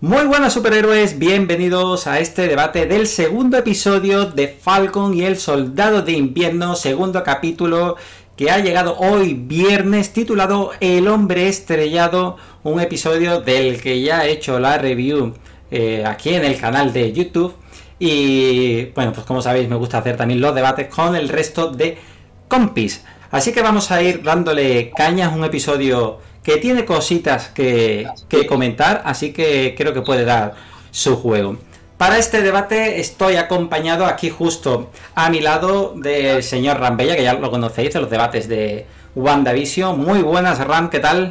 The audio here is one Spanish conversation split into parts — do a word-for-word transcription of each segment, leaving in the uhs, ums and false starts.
Muy buenas superhéroes, bienvenidos a este debate del segundo episodio de Falcon y el Soldado de Invierno, segundo capítulo que ha llegado hoy viernes, titulado El Hombre Estrellado, un episodio del que ya he hecho la review eh, aquí en el canal de YouTube. Y bueno, pues como sabéis me gusta hacer también los debates con el resto de compis. Así que vamos a ir dándole caña, a un episodio que tiene cositas que, que comentar, así que creo que puede dar su juego. Para este debate estoy acompañado aquí justo a mi lado del señor Rambella, que ya lo conocéis de los debates de WandaVision. Muy buenas, Ram, ¿qué tal?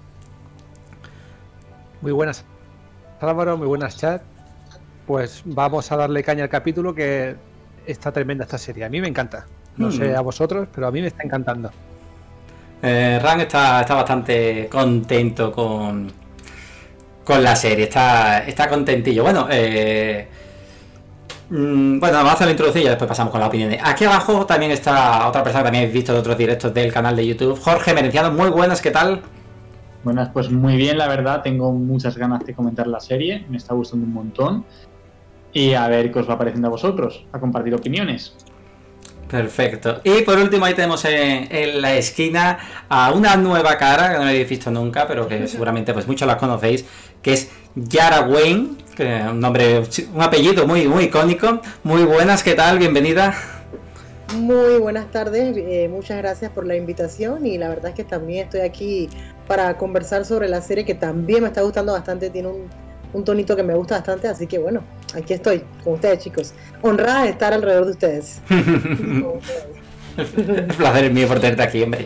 Muy buenas, Álvaro, muy buenas, chat. Pues vamos a darle caña al capítulo, que está tremenda esta serie. A mí me encanta. No hmm. sé a vosotros, pero a mí me está encantando. Eh, Ram está, está bastante contento con, con la serie, está, está contentillo. Bueno, eh, mmm, bueno, vamos a hacer la introducción y después pasamos con las opiniones. Aquí abajo también está otra persona que también habéis visto de otros directos del canal de YouTube, Jorge Merenciano. Muy buenas, ¿qué tal? Buenas, pues muy bien, la verdad. Tengo muchas ganas de comentar la serie, me está gustando un montón. Y a ver qué os va pareciendo a vosotros, a compartir opiniones. Perfecto. Y por último ahí tenemos en, en la esquina a una nueva cara que no habéis visto nunca, pero que seguramente pues muchos la conocéis, que es Yara Wayne, que es un nombre, un apellido muy muy icónico. Muy buenas, ¿qué tal? Bienvenida. Muy buenas tardes, eh, muchas gracias por la invitación y la verdad es que también estoy aquí para conversar sobre la serie que también me está gustando bastante, tiene un, un tonito que me gusta bastante, así que bueno, aquí estoy con ustedes, chicos, honrada de estar alrededor de ustedes. El placer es mío por tenerte aquí, hombre.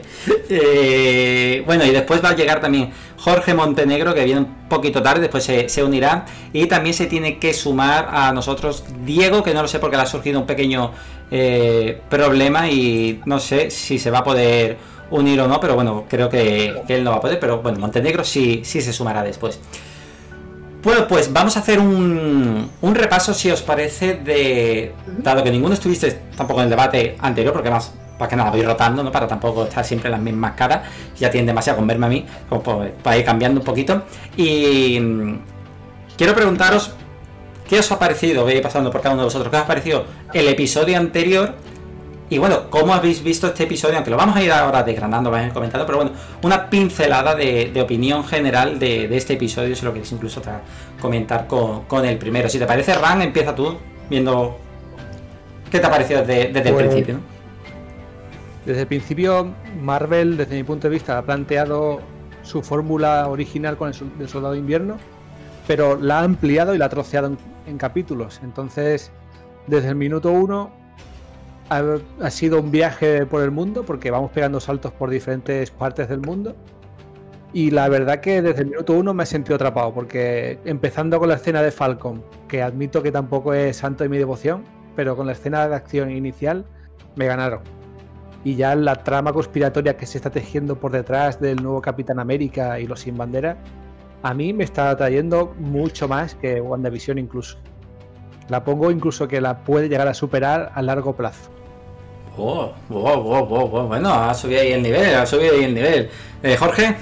Eh, bueno, y después va a llegar también Jorge Montenegro, que viene un poquito tarde, después se, se unirá. Y también se tiene que sumar a nosotros Diego, que no lo sé porque le ha surgido un pequeño eh, problema y no sé si se va a poder unir o no, pero bueno, creo que, que él no va a poder. Pero bueno, Montenegro sí, sí se sumará después. Bueno, pues vamos a hacer un, un repaso, si os parece, de... Dado que ninguno estuviste tampoco en el debate anterior, porque más, para que nada, voy rotando, ¿no? Para tampoco estar siempre en las mismas caras. Ya tienen demasiado con verme a mí, como pues, para ir cambiando un poquito. Y mmm, quiero preguntaros, ¿qué os ha parecido? Voy a ir pasando por cada uno de vosotros. ¿Qué os ha parecido el episodio anterior? Y bueno, ¿cómo habéis visto este episodio? Aunque lo vamos a ir ahora desgranando, vais a ir comentando, pero bueno, una pincelada de, de opinión general de, de este episodio, si lo queréis incluso comentar con, con el primero. Si te parece, Ran, empieza tú viendo qué te ha parecido desde, desde pues, el principio, ¿no? Desde el principio, Marvel, desde mi punto de vista, ha planteado su fórmula original con el, el Soldado de Invierno, pero la ha ampliado y la ha troceado en, en capítulos. Entonces, desde el minuto uno... Ha, ha sido un viaje por el mundo, porque vamos pegando saltos por diferentes partes del mundo. Y la verdad que desde el minuto uno me he sentido atrapado, porque empezando con la escena de Falcon, que admito que tampoco es santo de mi devoción, pero con la escena de acción inicial me ganaron. Y ya la trama conspiratoria que se está tejiendo por detrás del nuevo Capitán América y los Sin Bandera, a mí me está atrayendo mucho más que WandaVision incluso. La pongo incluso que la puede llegar a superar a largo plazo. Oh, oh, oh, oh, oh. Bueno, ha subido ahí el nivel, ha subido ahí el nivel. Eh, Jorge.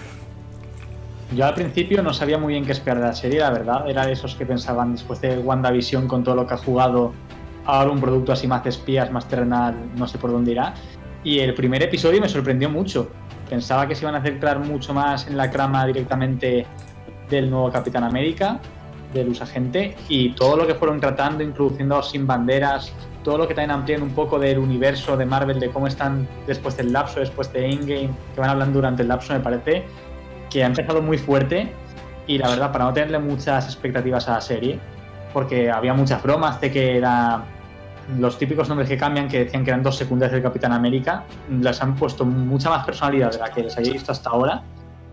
Yo al principio no sabía muy bien qué esperar de la serie, la verdad. Era de esos que pensaban después de WandaVision, con todo lo que ha jugado, ahora un producto así más de espías, más terrenal, no sé por dónde irá. Y el primer episodio me sorprendió mucho. Pensaba que se iban a centrar mucho más en la trama directamente del nuevo Capitán América, del usagente, y todo lo que fueron tratando, introduciendo Sin Banderas, todo lo que también amplían un poco del universo de Marvel, de cómo están después del lapso, después de Endgame, que van hablando durante el lapso, me parece que ha empezado muy fuerte. Y la verdad, para no tenerle muchas expectativas a la serie, porque había muchas bromas de que era los típicos nombres que cambian, que decían que eran dos secundarias del Capitán América, les han puesto mucha más personalidad de la que les había visto hasta ahora,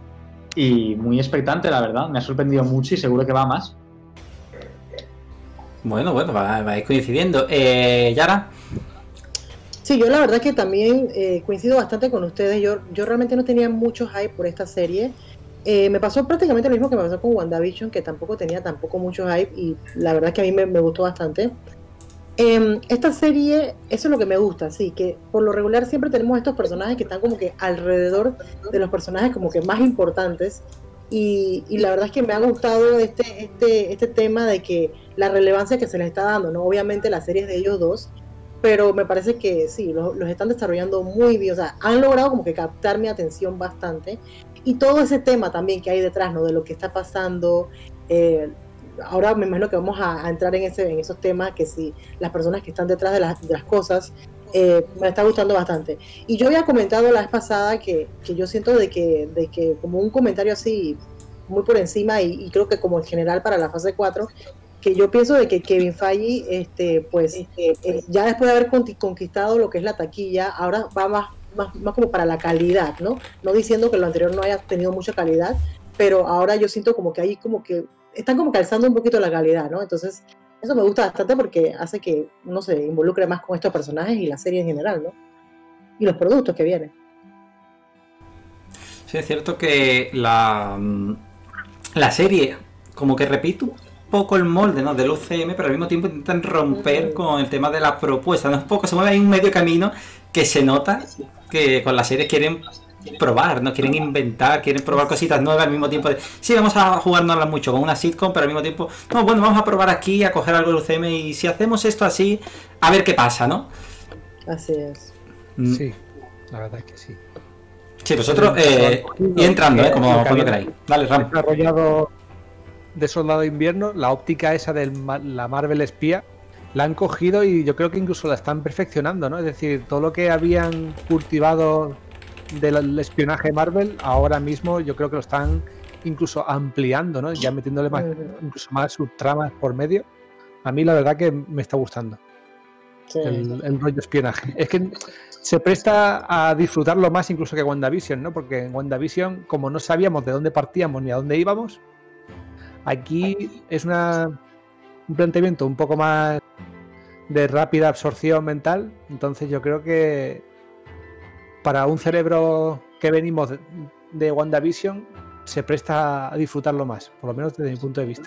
y muy expectante, la verdad. Me ha sorprendido mucho y seguro que va más. Bueno, bueno, va, va a ir coincidiendo. Eh, Yara. Sí, yo la verdad que también eh, coincido bastante con ustedes. Yo, yo realmente no tenía mucho hype por esta serie. Eh, me pasó prácticamente lo mismo que me pasó con WandaVision, que tampoco tenía tampoco mucho hype y la verdad es que a mí me, me gustó bastante. Eh, esta serie, eso es lo que me gusta, sí, que por lo regular siempre tenemos estos personajes que están como que alrededor de los personajes como que más importantes. Y, y la verdad es que me ha gustado este, este, este tema de que la relevancia que se les está dando, ¿no? Obviamente la serie es de ellos dos, pero me parece que sí, los, los están desarrollando muy bien, o sea, han logrado como que captar mi atención bastante, y todo ese tema también que hay detrás, ¿no? De lo que está pasando, eh, ahora me imagino que vamos a, a entrar en, ese, en esos temas, que si las personas que están detrás de las, de las cosas, eh, me está gustando bastante. Y yo había comentado la vez pasada que, que yo siento de que, de que como un comentario así muy por encima, y, y creo que como en general para la fase cuatro, que yo pienso de que Kevin Feige, este, pues este, eh, ya después de haber conquistado lo que es la taquilla, ahora va más, más, más como para la calidad, ¿no? No diciendo que lo anterior no haya tenido mucha calidad, pero ahora yo siento como que ahí como que están como calzando un poquito la calidad, ¿no? Entonces eso me gusta bastante porque hace que uno se involucre más con estos personajes y la serie en general, ¿no? Y los productos que vienen. Sí, es cierto que la, la serie como que repite un poco el molde, ¿no?, del U C M, pero al mismo tiempo intentan romper uh-huh. con el tema de la propuesta, ¿no? Es un poco, se mueve ahí un medio camino que se nota que con la serie quieren probar, ¿no? Quieren inventar, quieren probar cositas nuevas al mismo tiempo de, sí, vamos a jugárnosla mucho con una sitcom, pero al mismo tiempo, no, bueno, vamos a probar aquí, a coger algo del U C M, y si hacemos esto así, a ver qué pasa, ¿no? Así es. Mm. Sí, la verdad es que sí. Sí, vosotros, eh, y entrando, ¿eh? Como cuando queráis. Dale, Ram. Desarrollado de Soldado de Invierno, la óptica esa de la Marvel espía, la han cogido y yo creo que incluso la están perfeccionando, ¿no? Es decir, todo lo que habían cultivado del espionaje Marvel, ahora mismo yo creo que lo están incluso ampliando, ¿no? Ya metiéndole más, incluso más subtramas por medio. A mí la verdad que me está gustando. Sí. El, el rollo espionaje. Es que se presta a disfrutarlo más incluso que WandaVision, ¿no? Porque en WandaVision, como no sabíamos de dónde partíamos ni a dónde íbamos, aquí es una, un planteamiento un poco más de rápida absorción mental. Entonces yo creo que para un cerebro que venimos de, de WandaVision se presta a disfrutarlo más, por lo menos desde mi punto de vista.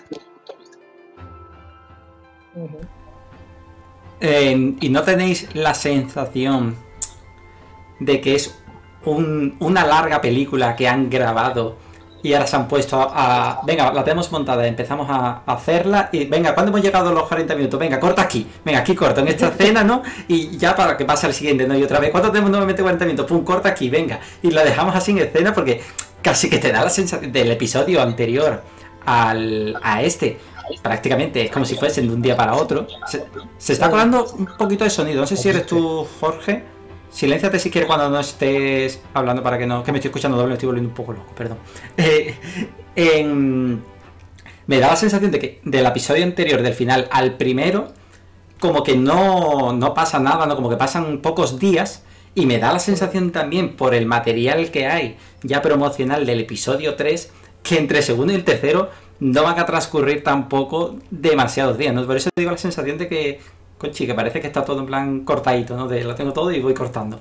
Uh-huh. Eh, ¿Y no tenéis la sensación de que es un, una larga película que han grabado y ahora se han puesto a, a... Venga, la tenemos montada, empezamos a, a hacerla y venga, ¿cuándo hemos llegado a los cuarenta minutos? Venga, corta aquí, venga, aquí corto, en esta escena, ¿no? Y ya para que pase al siguiente, ¿no? Y otra vez, ¿cuánto tenemos nuevamente cuarenta minutos? Pum, corta aquí, venga. Y la dejamos así en escena porque casi que te da la sensación del episodio anterior al, a este. Prácticamente es como si fuesen de un día para otro. Se, se está colando un poquito de sonido. No sé si eres tú, Jorge. Silénciate si quieres cuando no estés hablando para que no... Que me estoy escuchando doble, me estoy volviendo un poco loco, perdón. Eh, en, me da la sensación de que del episodio anterior, del final al primero, como que no, no pasa nada, ¿no? Como que pasan pocos días. Y me da la sensación también, por el material que hay ya promocional del episodio tres, que entre el segundo y el tercero no van a transcurrir tampoco demasiados días, ¿no? Por eso digo la sensación de que, conchi, que parece que está todo en plan cortadito, ¿no? De lo tengo todo y voy cortando.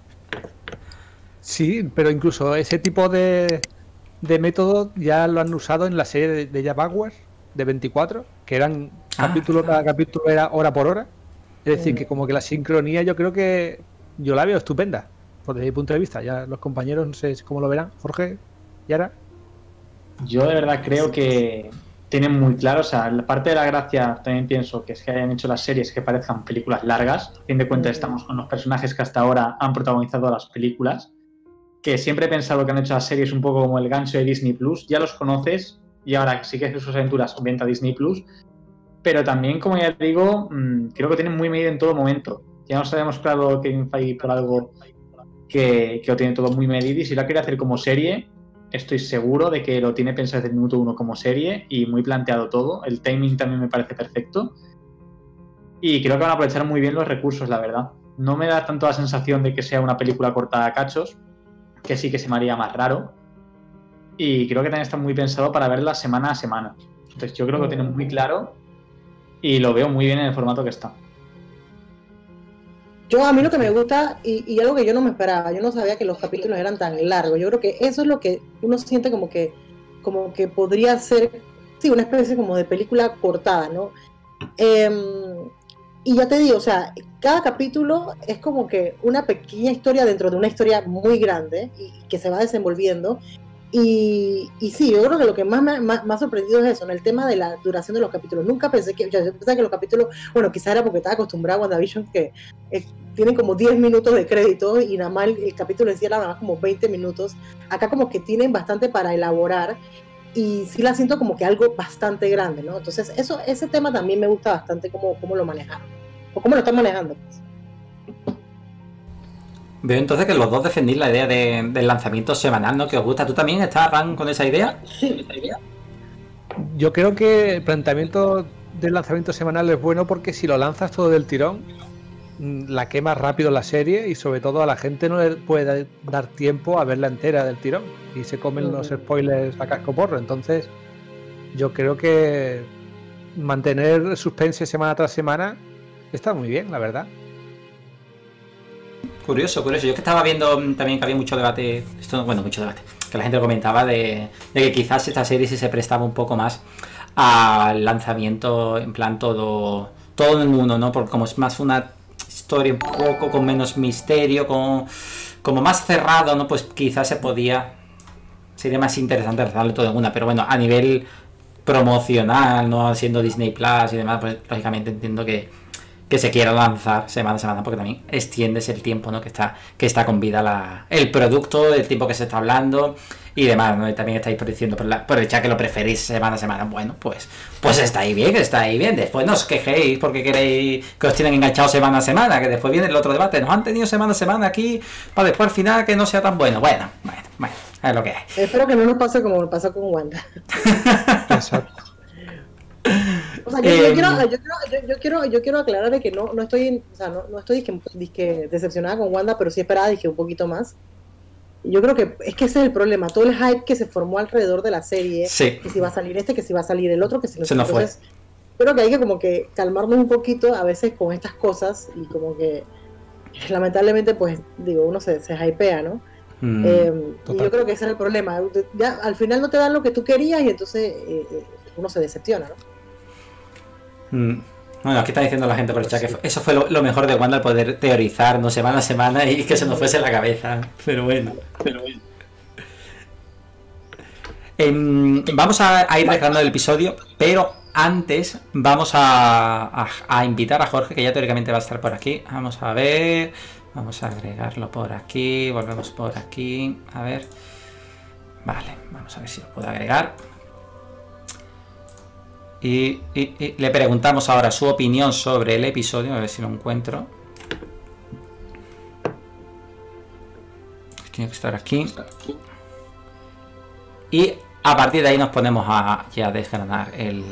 Sí, pero incluso ese tipo de, de método ya lo han usado en la serie de, de Jaguar de veinticuatro, que eran ah, capítulo, claro. Cada capítulo era hora por hora. Es decir, que como que la sincronía yo creo que yo la veo estupenda, por desde mi punto de vista. Ya los compañeros no sé cómo lo verán. Jorge, Yara. Yo de verdad creo que tienen muy claro, o sea, la parte de la gracia también pienso que es que hayan hecho las series que parezcan películas largas. A fin de cuentas estamos con los personajes que hasta ahora han protagonizado las películas, que siempre he pensado que han hecho las series un poco como el gancho de Disney Plus. Ya los conoces y ahora sí que sus aventuras venta Disney Plus, pero también, como ya digo, creo que tienen muy medido en todo momento. Ya nos habíamos claro que Kevin Feige por algo que, que lo tiene todo muy medido, y si lo quiere hacer como serie, estoy seguro de que lo tiene pensado desde el minuto uno como serie y muy planteado todo. El timing también me parece perfecto y creo que van a aprovechar muy bien los recursos, la verdad. No me da tanto la sensación de que sea una película cortada a cachos, que sí que se me haría más raro, y creo que también está muy pensado para verla semana a semana. Entonces yo creo que lo tienen muy claro y lo veo muy bien en el formato que está. Yo, a mí lo que me gusta, y, y algo que yo no me esperaba, yo no sabía que los capítulos eran tan largos. Yo creo que eso es lo que uno siente como que, como que podría ser, sí, una especie como de película cortada, ¿no? Eh, y ya te digo, o sea, cada capítulo es como que una pequeña historia dentro de una historia muy grande y que se va desenvolviendo. Y, y sí, yo creo que lo que más me más, más sorprendido es eso, en el tema de la duración de los capítulos. Nunca pensé que, yo pensaba que los capítulos, bueno, quizás era porque estaba acostumbrado a WandaVision, que eh, tienen como diez minutos de crédito y nada más el, el capítulo decía nada más como veinte minutos. Acá como que tienen bastante para elaborar y sí la siento como que algo bastante grande, ¿no? Entonces eso, ese tema también me gusta bastante cómo, cómo lo manejaron, o cómo lo están manejando, pues. Veo entonces que los dos defendís la idea de, del lanzamiento semanal, ¿no? Que os gusta. ¿Tú también estás, Ran, con esa idea? Sí, esa idea. Yo creo que el planteamiento del lanzamiento semanal es bueno porque si lo lanzas todo del tirón, la quemas rápido la serie y sobre todo a la gente no le puede dar tiempo a verla entera del tirón y se comen uh-huh. los spoilers a casco porro. Entonces yo creo que mantener suspense semana tras semana está muy bien, la verdad. Curioso, curioso. Yo que estaba viendo también que había mucho debate, esto, bueno, mucho debate, que la gente comentaba de, de que quizás esta serie sí se prestaba un poco más al lanzamiento en plan todo, todo en uno, ¿no? Porque como es más una historia un poco con menos misterio, con, como más cerrado, ¿no? Pues quizás se podía, sería más interesante lanzarlo todo en una, pero bueno, a nivel promocional, no siendo Disney Plus y demás, pues lógicamente entiendo que que se quiera lanzar semana a semana, porque también extiendes el tiempo, ¿no? que está que está con vida la, el producto, el tiempo que se está hablando y demás, ¿no? Y también estáis diciendo por, la, por el chat que lo preferís semana a semana. Bueno, pues pues está ahí bien, está ahí bien. Después no os quejéis porque queréis que os tienen enganchados semana a semana, que después viene el otro debate. Nos han tenido semana a semana aquí para después al final que no sea tan bueno. Bueno, bueno, bueno, es lo que es. Espero que no nos pase como nos pasó con Wanda. Exacto. O sea, yo, yo, quiero, yo, quiero, yo, yo, quiero, yo quiero aclarar de que no, no estoy, o sea, no, no estoy disque, disque decepcionada con Wanda, pero sí esperaba disque un poquito más. Yo creo que es que ese es el problema, todo el hype que se formó alrededor de la serie, sí. que si va a salir este, que si va a salir el otro, que si no se nos fue. Entonces, creo que hay que como que calmarnos un poquito a veces con estas cosas y como que lamentablemente pues digo, uno se, se hypea, ¿no? Mm, eh, y yo creo que ese es el problema, ya al final no te dan lo que tú querías y entonces eh, eh, uno se decepciona, ¿no? Mm. Bueno, aquí está diciendo la gente por el chat que eso fue lo, lo mejor de Wanda, el poder teorizar, no semana a semana y que se nos fuese la cabeza. Pero bueno, pero bueno. Eh, vamos a, a ir dejando el episodio, pero antes vamos a, a, a invitar a Jorge, que ya teóricamente va a estar por aquí. Vamos a ver, vamos a agregarlo por aquí, volvemos por aquí, a ver. Vale, vamos a ver si lo puedo agregar. Y, y, y le preguntamos ahora su opinión sobre el episodio, a ver si lo encuentro. Tiene que estar aquí. Y a partir de ahí nos ponemos a ya desgranar el...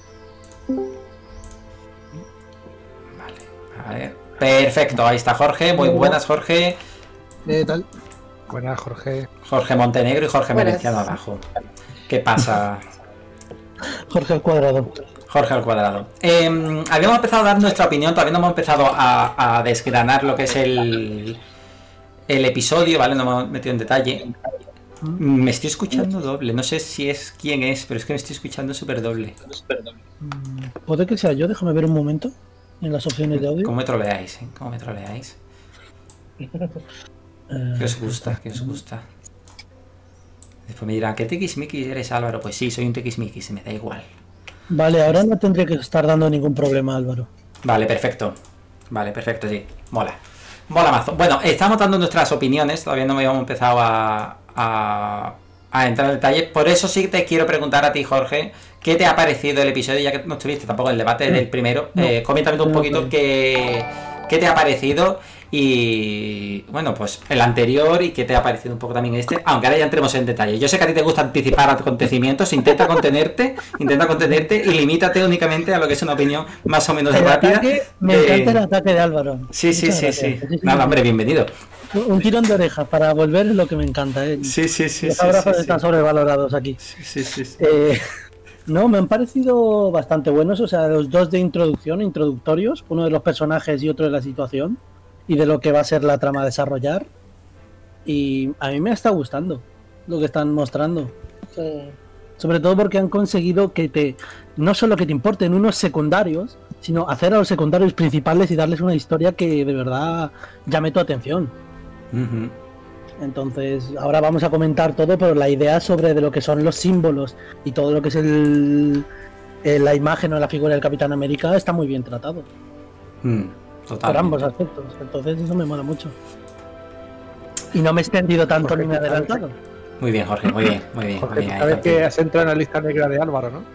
Vale, a ver. Perfecto, ahí está Jorge. Muy buenas, Jorge. ¿Qué tal? Buenas, Jorge. Jorge Montenegro y Jorge Merenciano abajo. ¿Qué pasa? Jorge al cuadrado. Jorge al cuadrado. Eh, habíamos empezado a dar nuestra opinión, todavía no hemos empezado a, a desgranar lo que es el, el episodio, ¿vale? No hemos metido en detalle. Me estoy escuchando doble, no sé si es quién es, pero es que me estoy escuchando súper doble. Puede que sea yo, déjame ver un momento en las opciones de audio. ¿Cómo me troleáis? ¿eh? ¿Cómo me troleáis? ¿Qué os gusta? ¿Qué os gusta? Después me dirán, ¿qué tiquismiquis eres, Álvaro? Pues sí, soy un tiquismiquis, me da igual. Vale, ahora no tendría que estar dando ningún problema, Álvaro. Vale, perfecto. Vale, perfecto, sí. Mola. Mola mazo. Bueno, estamos dando nuestras opiniones, todavía no habíamos empezado a, a, a entrar en detalle. Por eso sí te quiero preguntar a ti, Jorge, ¿qué te ha parecido el episodio? Ya que no estuviste tampoco en el debate del primero. No, eh, coméntame un no, poquito no. qué, qué te ha parecido. Y bueno, pues el anterior y qué te ha parecido un poco también este, aunque ahora ya entremos en detalle. Yo sé que a ti te gusta anticipar acontecimientos, intenta contenerte, intenta contenerte y limítate únicamente a lo que es una opinión más o menos el rápida. Ataque, me eh, encanta el ataque de Álvaro. Sí, sí, sí, sí, sí. Nada, hombre, bienvenido. Un tirón de oreja para volver es lo que me encanta, ¿eh? Sí, sí, sí. Los sí, abrazos sí, están sí. sobrevalorados aquí. Sí, sí, sí. sí. Eh, no, me han parecido bastante buenos, o sea, los dos de introducción, introductorios, uno de los personajes y otro de la situación. Y de lo que va a ser la trama a desarrollar. Y a mí me está gustando lo que están mostrando. Sí. Sobre todo porque han conseguido que te no solo que te importen unos secundarios, sino hacer a los secundarios principales y darles una historia que de verdad llame tu atención. Uh-huh. Entonces, ahora vamos a comentar todo, pero la idea sobre de lo que son los símbolos y todo lo que es el, el la imagen o la figura del Capitán América está muy bien tratado. Mm, por ambos aspectos. Entonces, eso me mola mucho. Y no me he extendido tanto Jorge, ni me he adelantado. Muy bien, Jorge, muy bien, muy bien. Jorge, muy bien, sabes que has entrado en la lista negra de Álvaro, ¿no?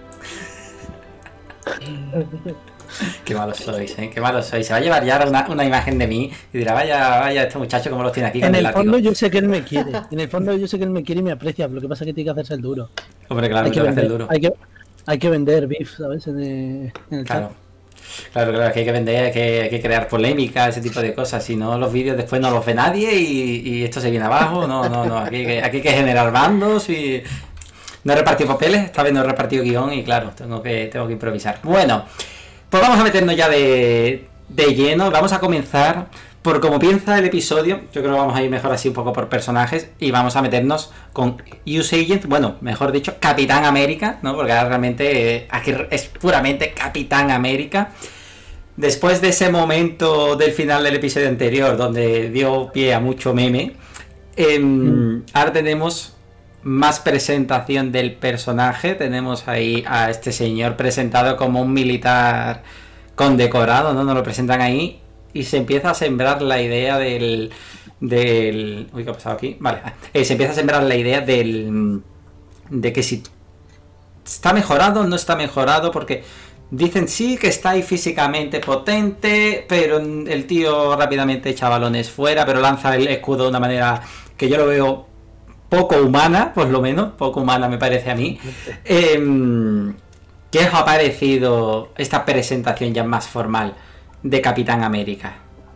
Qué malos sois, ¿eh? Qué malos sois. Se va a llevar ya una, una imagen de mí y dirá, vaya, vaya, este muchacho como los tiene aquí. En el fondo yo sé que él me quiere. En el fondo yo sé que él me quiere y me aprecia. Lo que pasa es que tiene que hacerse el duro. Hombre, claro, hay que, que vender, el duro. Hay que, hay que vender beef, ¿sabes? En el, en el claro. chat. Claro, claro, que hay que vender, hay que, hay que crear polémica, ese tipo de cosas. Si no, los vídeos después no los ve nadie y, y esto se viene abajo. No, no, no. Aquí hay que, aquí hay que generar bandos y. No he repartido papeles, esta vez no he repartido guión y claro, tengo que, tengo que improvisar. Bueno, pues vamos a meternos ya de, de lleno. Vamos a comenzar por cómo piensa el episodio. Yo creo que vamos a ir mejor así un poco por personajes y vamos a meternos con U S Agent, bueno, mejor dicho, Capitán América, ¿no? Porque ahora realmente eh, aquí es puramente Capitán América. Después de ese momento del final del episodio anterior, donde dio pie a mucho meme, eh, mm. ahora tenemos más presentación del personaje. Tenemos ahí a este señor presentado como un militar condecorado, ¿no? Nos lo presentan ahí y se empieza a sembrar la idea del... del uy, ¿qué ha pasado aquí? Vale, eh, se empieza a sembrar la idea del... de que si está mejorado o no está mejorado, porque dicen sí que está ahí físicamente potente, pero el tío rápidamente echa balones fuera, pero lanza el escudo de una manera que yo lo veo poco humana, por lo menos, poco humana me parece a mí. Eh, ¿Qué os ha parecido esta presentación ya más formal de Capitán América?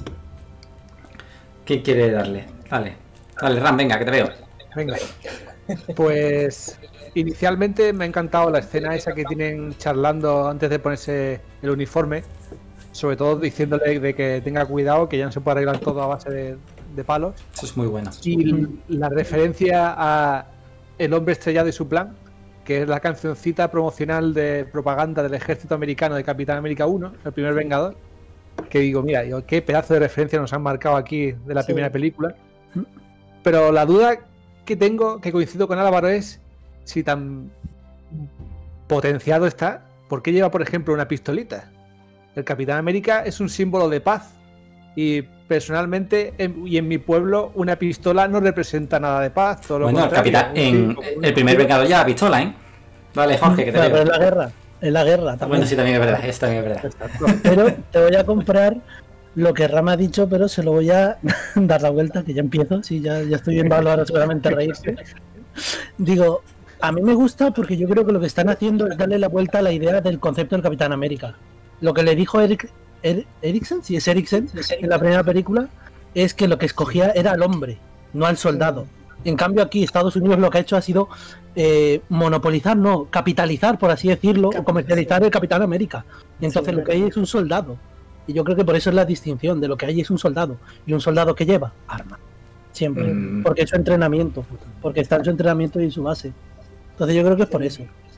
¿Quién quiere darle? Dale, dale, Ram, venga, que te veo. Venga. Pues inicialmente me ha encantado la escena esa que tienen charlando antes de ponerse el uniforme, sobre todo diciéndole de que tenga cuidado, que ya no se puede arreglar todo a base de, de palos. Eso es muy bueno. Y la referencia a El hombre estrellado y su plan, que es la cancioncita promocional de propaganda del ejército americano de Capitán América uno, el primer Vengador, que digo, mira, digo, qué pedazo de referencia nos han marcado aquí de la sí. primera película. Pero la duda que tengo, que coincido con Álvaro, es si tan potenciado está, ¿por qué lleva, por ejemplo, una pistolita? El Capitán América es un símbolo de paz y personalmente en, y en mi pueblo una pistola no representa nada de paz. Todo lo bueno, el Capitán, en el primer Vengador ya la pistola, ¿eh? Vale, Jorge, que te claro, veo. Pero es la guerra, es la guerra también. Bueno, sí, también es verdad, eso también es verdad. Pero te voy a comprar lo que Rama ha dicho, pero se lo voy a dar la vuelta, que ya empiezo, sí, ya, ya estoy viendo a Álvaro seguramente reírse. Digo, a mí me gusta porque yo creo que lo que están haciendo es darle la vuelta a la idea del concepto del Capitán América. Lo que le dijo Eric, er, Eriksen, si es Eriksen, en la primera película, es que lo que escogía era al hombre, no al soldado. En cambio aquí Estados Unidos lo que ha hecho ha sido eh, monopolizar, no, capitalizar, por así decirlo, o comercializar el Capitán América. Y entonces lo que hay es un soldado. Y yo creo que por eso es la distinción, de lo que hay es un soldado. Y un soldado que lleva arma, siempre. Mm. Porque es su entrenamiento, porque está en su entrenamiento y en su base. Entonces yo creo que es por eso.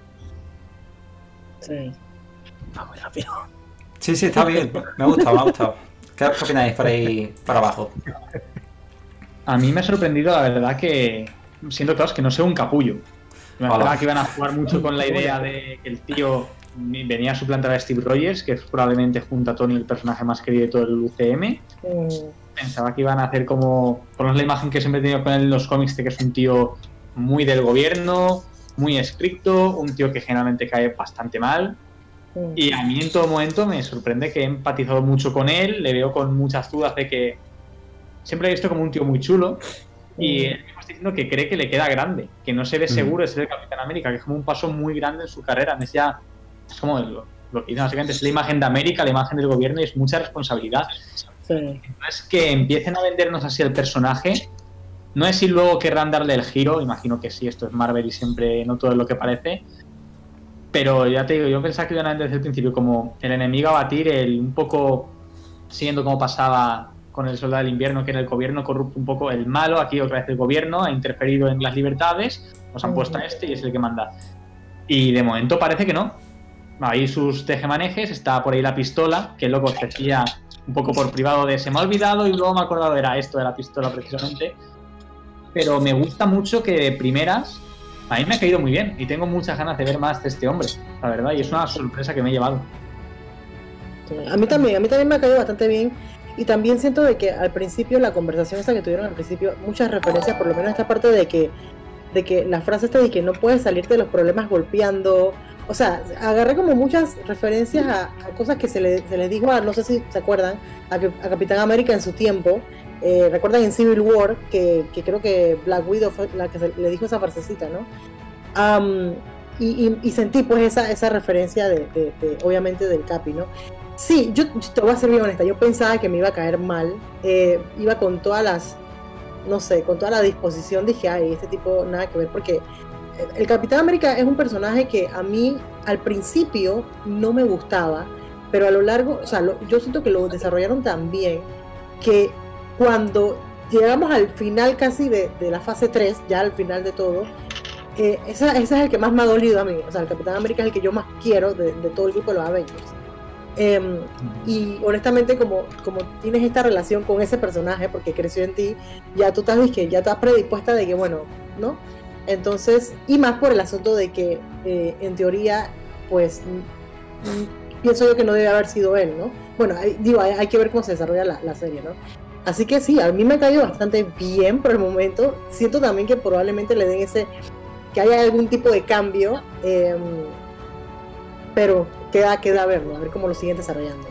Sí. Va muy rápido. Sí, sí, está bien. Me ha gustado, me ha gustado. ¿Qué opináis por ahí, para abajo? A mí me ha sorprendido, la verdad, que siendo claros que no sea un capullo. Me esperaba que iban a jugar mucho con la idea de que el tío venía a suplantar a Steve Rogers, que es probablemente junto a Tony el personaje más querido de todo el U C M. Mm. Pensaba que iban a hacer como, por la imagen que siempre he tenido con él en los cómics, de que es un tío muy del gobierno, muy estricto, un tío que generalmente cae bastante mal. Mm. Y a mí en todo momento me sorprende que he empatizado mucho con él, le veo con muchas dudas de que siempre he visto como un tío muy chulo. Y él me está diciendo que cree que le queda grande, que no se ve seguro de ser el Capitán América, que es como un paso muy grande en su carrera. Es ya, es como lo, lo que dice básicamente, es la imagen de América, la imagen del gobierno, y es mucha responsabilidad. Sí. Entonces, que empiecen a vendernos así el personaje, no es si luego querrán darle el giro, imagino que sí, esto es Marvel y siempre no todo es lo que parece, pero ya te digo, yo pensaba que iban a ver desde el principio como el enemigo a batir, el un poco siguiendo como pasaba con el Soldado del Invierno, que era el gobierno corrupto un poco, el malo, aquí otra vez el gobierno ha interferido en las libertades, nos han puesto a este y es el que manda. Y de momento parece que no. Ahí sus tejemanejes, está por ahí la pistola, que luego se decía un poco por privado de se me ha olvidado y luego me he acordado era esto de la pistola precisamente. pero me gusta mucho que de primeras a mí me ha caído muy bien y tengo muchas ganas de ver más de este hombre, la verdad, y es una sorpresa que me he llevado. A mí también, a mí también me ha caído bastante bien. Y también siento de que al principio, la conversación esta que tuvieron al principio, muchas referencias, por lo menos esta parte de que, de que la frase esta de que no puedes salirte de los problemas golpeando. O sea, agarré como muchas referencias a, a cosas que se le, se le dijo a, no sé si se acuerdan, a, a Capitán América en su tiempo. Eh, recuerdan en Civil War, que, que creo que Black Widow fue la que se, le dijo esa frasecita, ¿no? Um, y, y, y sentí pues esa, esa referencia de, de, de, obviamente, del Capi, ¿no? Sí, yo, yo te voy a ser bien honesta, yo pensaba que me iba a caer mal, eh, iba con todas las, no sé, con toda la disposición, dije, ay, este tipo nada que ver, porque el Capitán América es un personaje que a mí al principio no me gustaba, pero a lo largo, o sea, lo, yo siento que lo desarrollaron tan bien, que cuando llegamos al final casi de, de la fase tres, ya al final de todo, eh, esa, ese es el que más me ha dolido a mí, o sea, el Capitán América es el que yo más quiero de, de todo el grupo de los Avengers. Eh, y honestamente como, como tienes esta relación con ese personaje porque creció en ti, ya tú estás, que ya estás predispuesta de que bueno, ¿no? Entonces, y más por el asunto de que eh, en teoría pues m- pienso yo que no debe haber sido él, ¿no? Bueno, hay, digo, hay, hay que ver cómo se desarrolla la, la serie, ¿no? Así que sí, a mí me ha caído bastante bien por el momento. Siento también que probablemente le den ese, que haya algún tipo de cambio, eh, pero queda, queda a verlo, a ver cómo lo siguen desarrollando.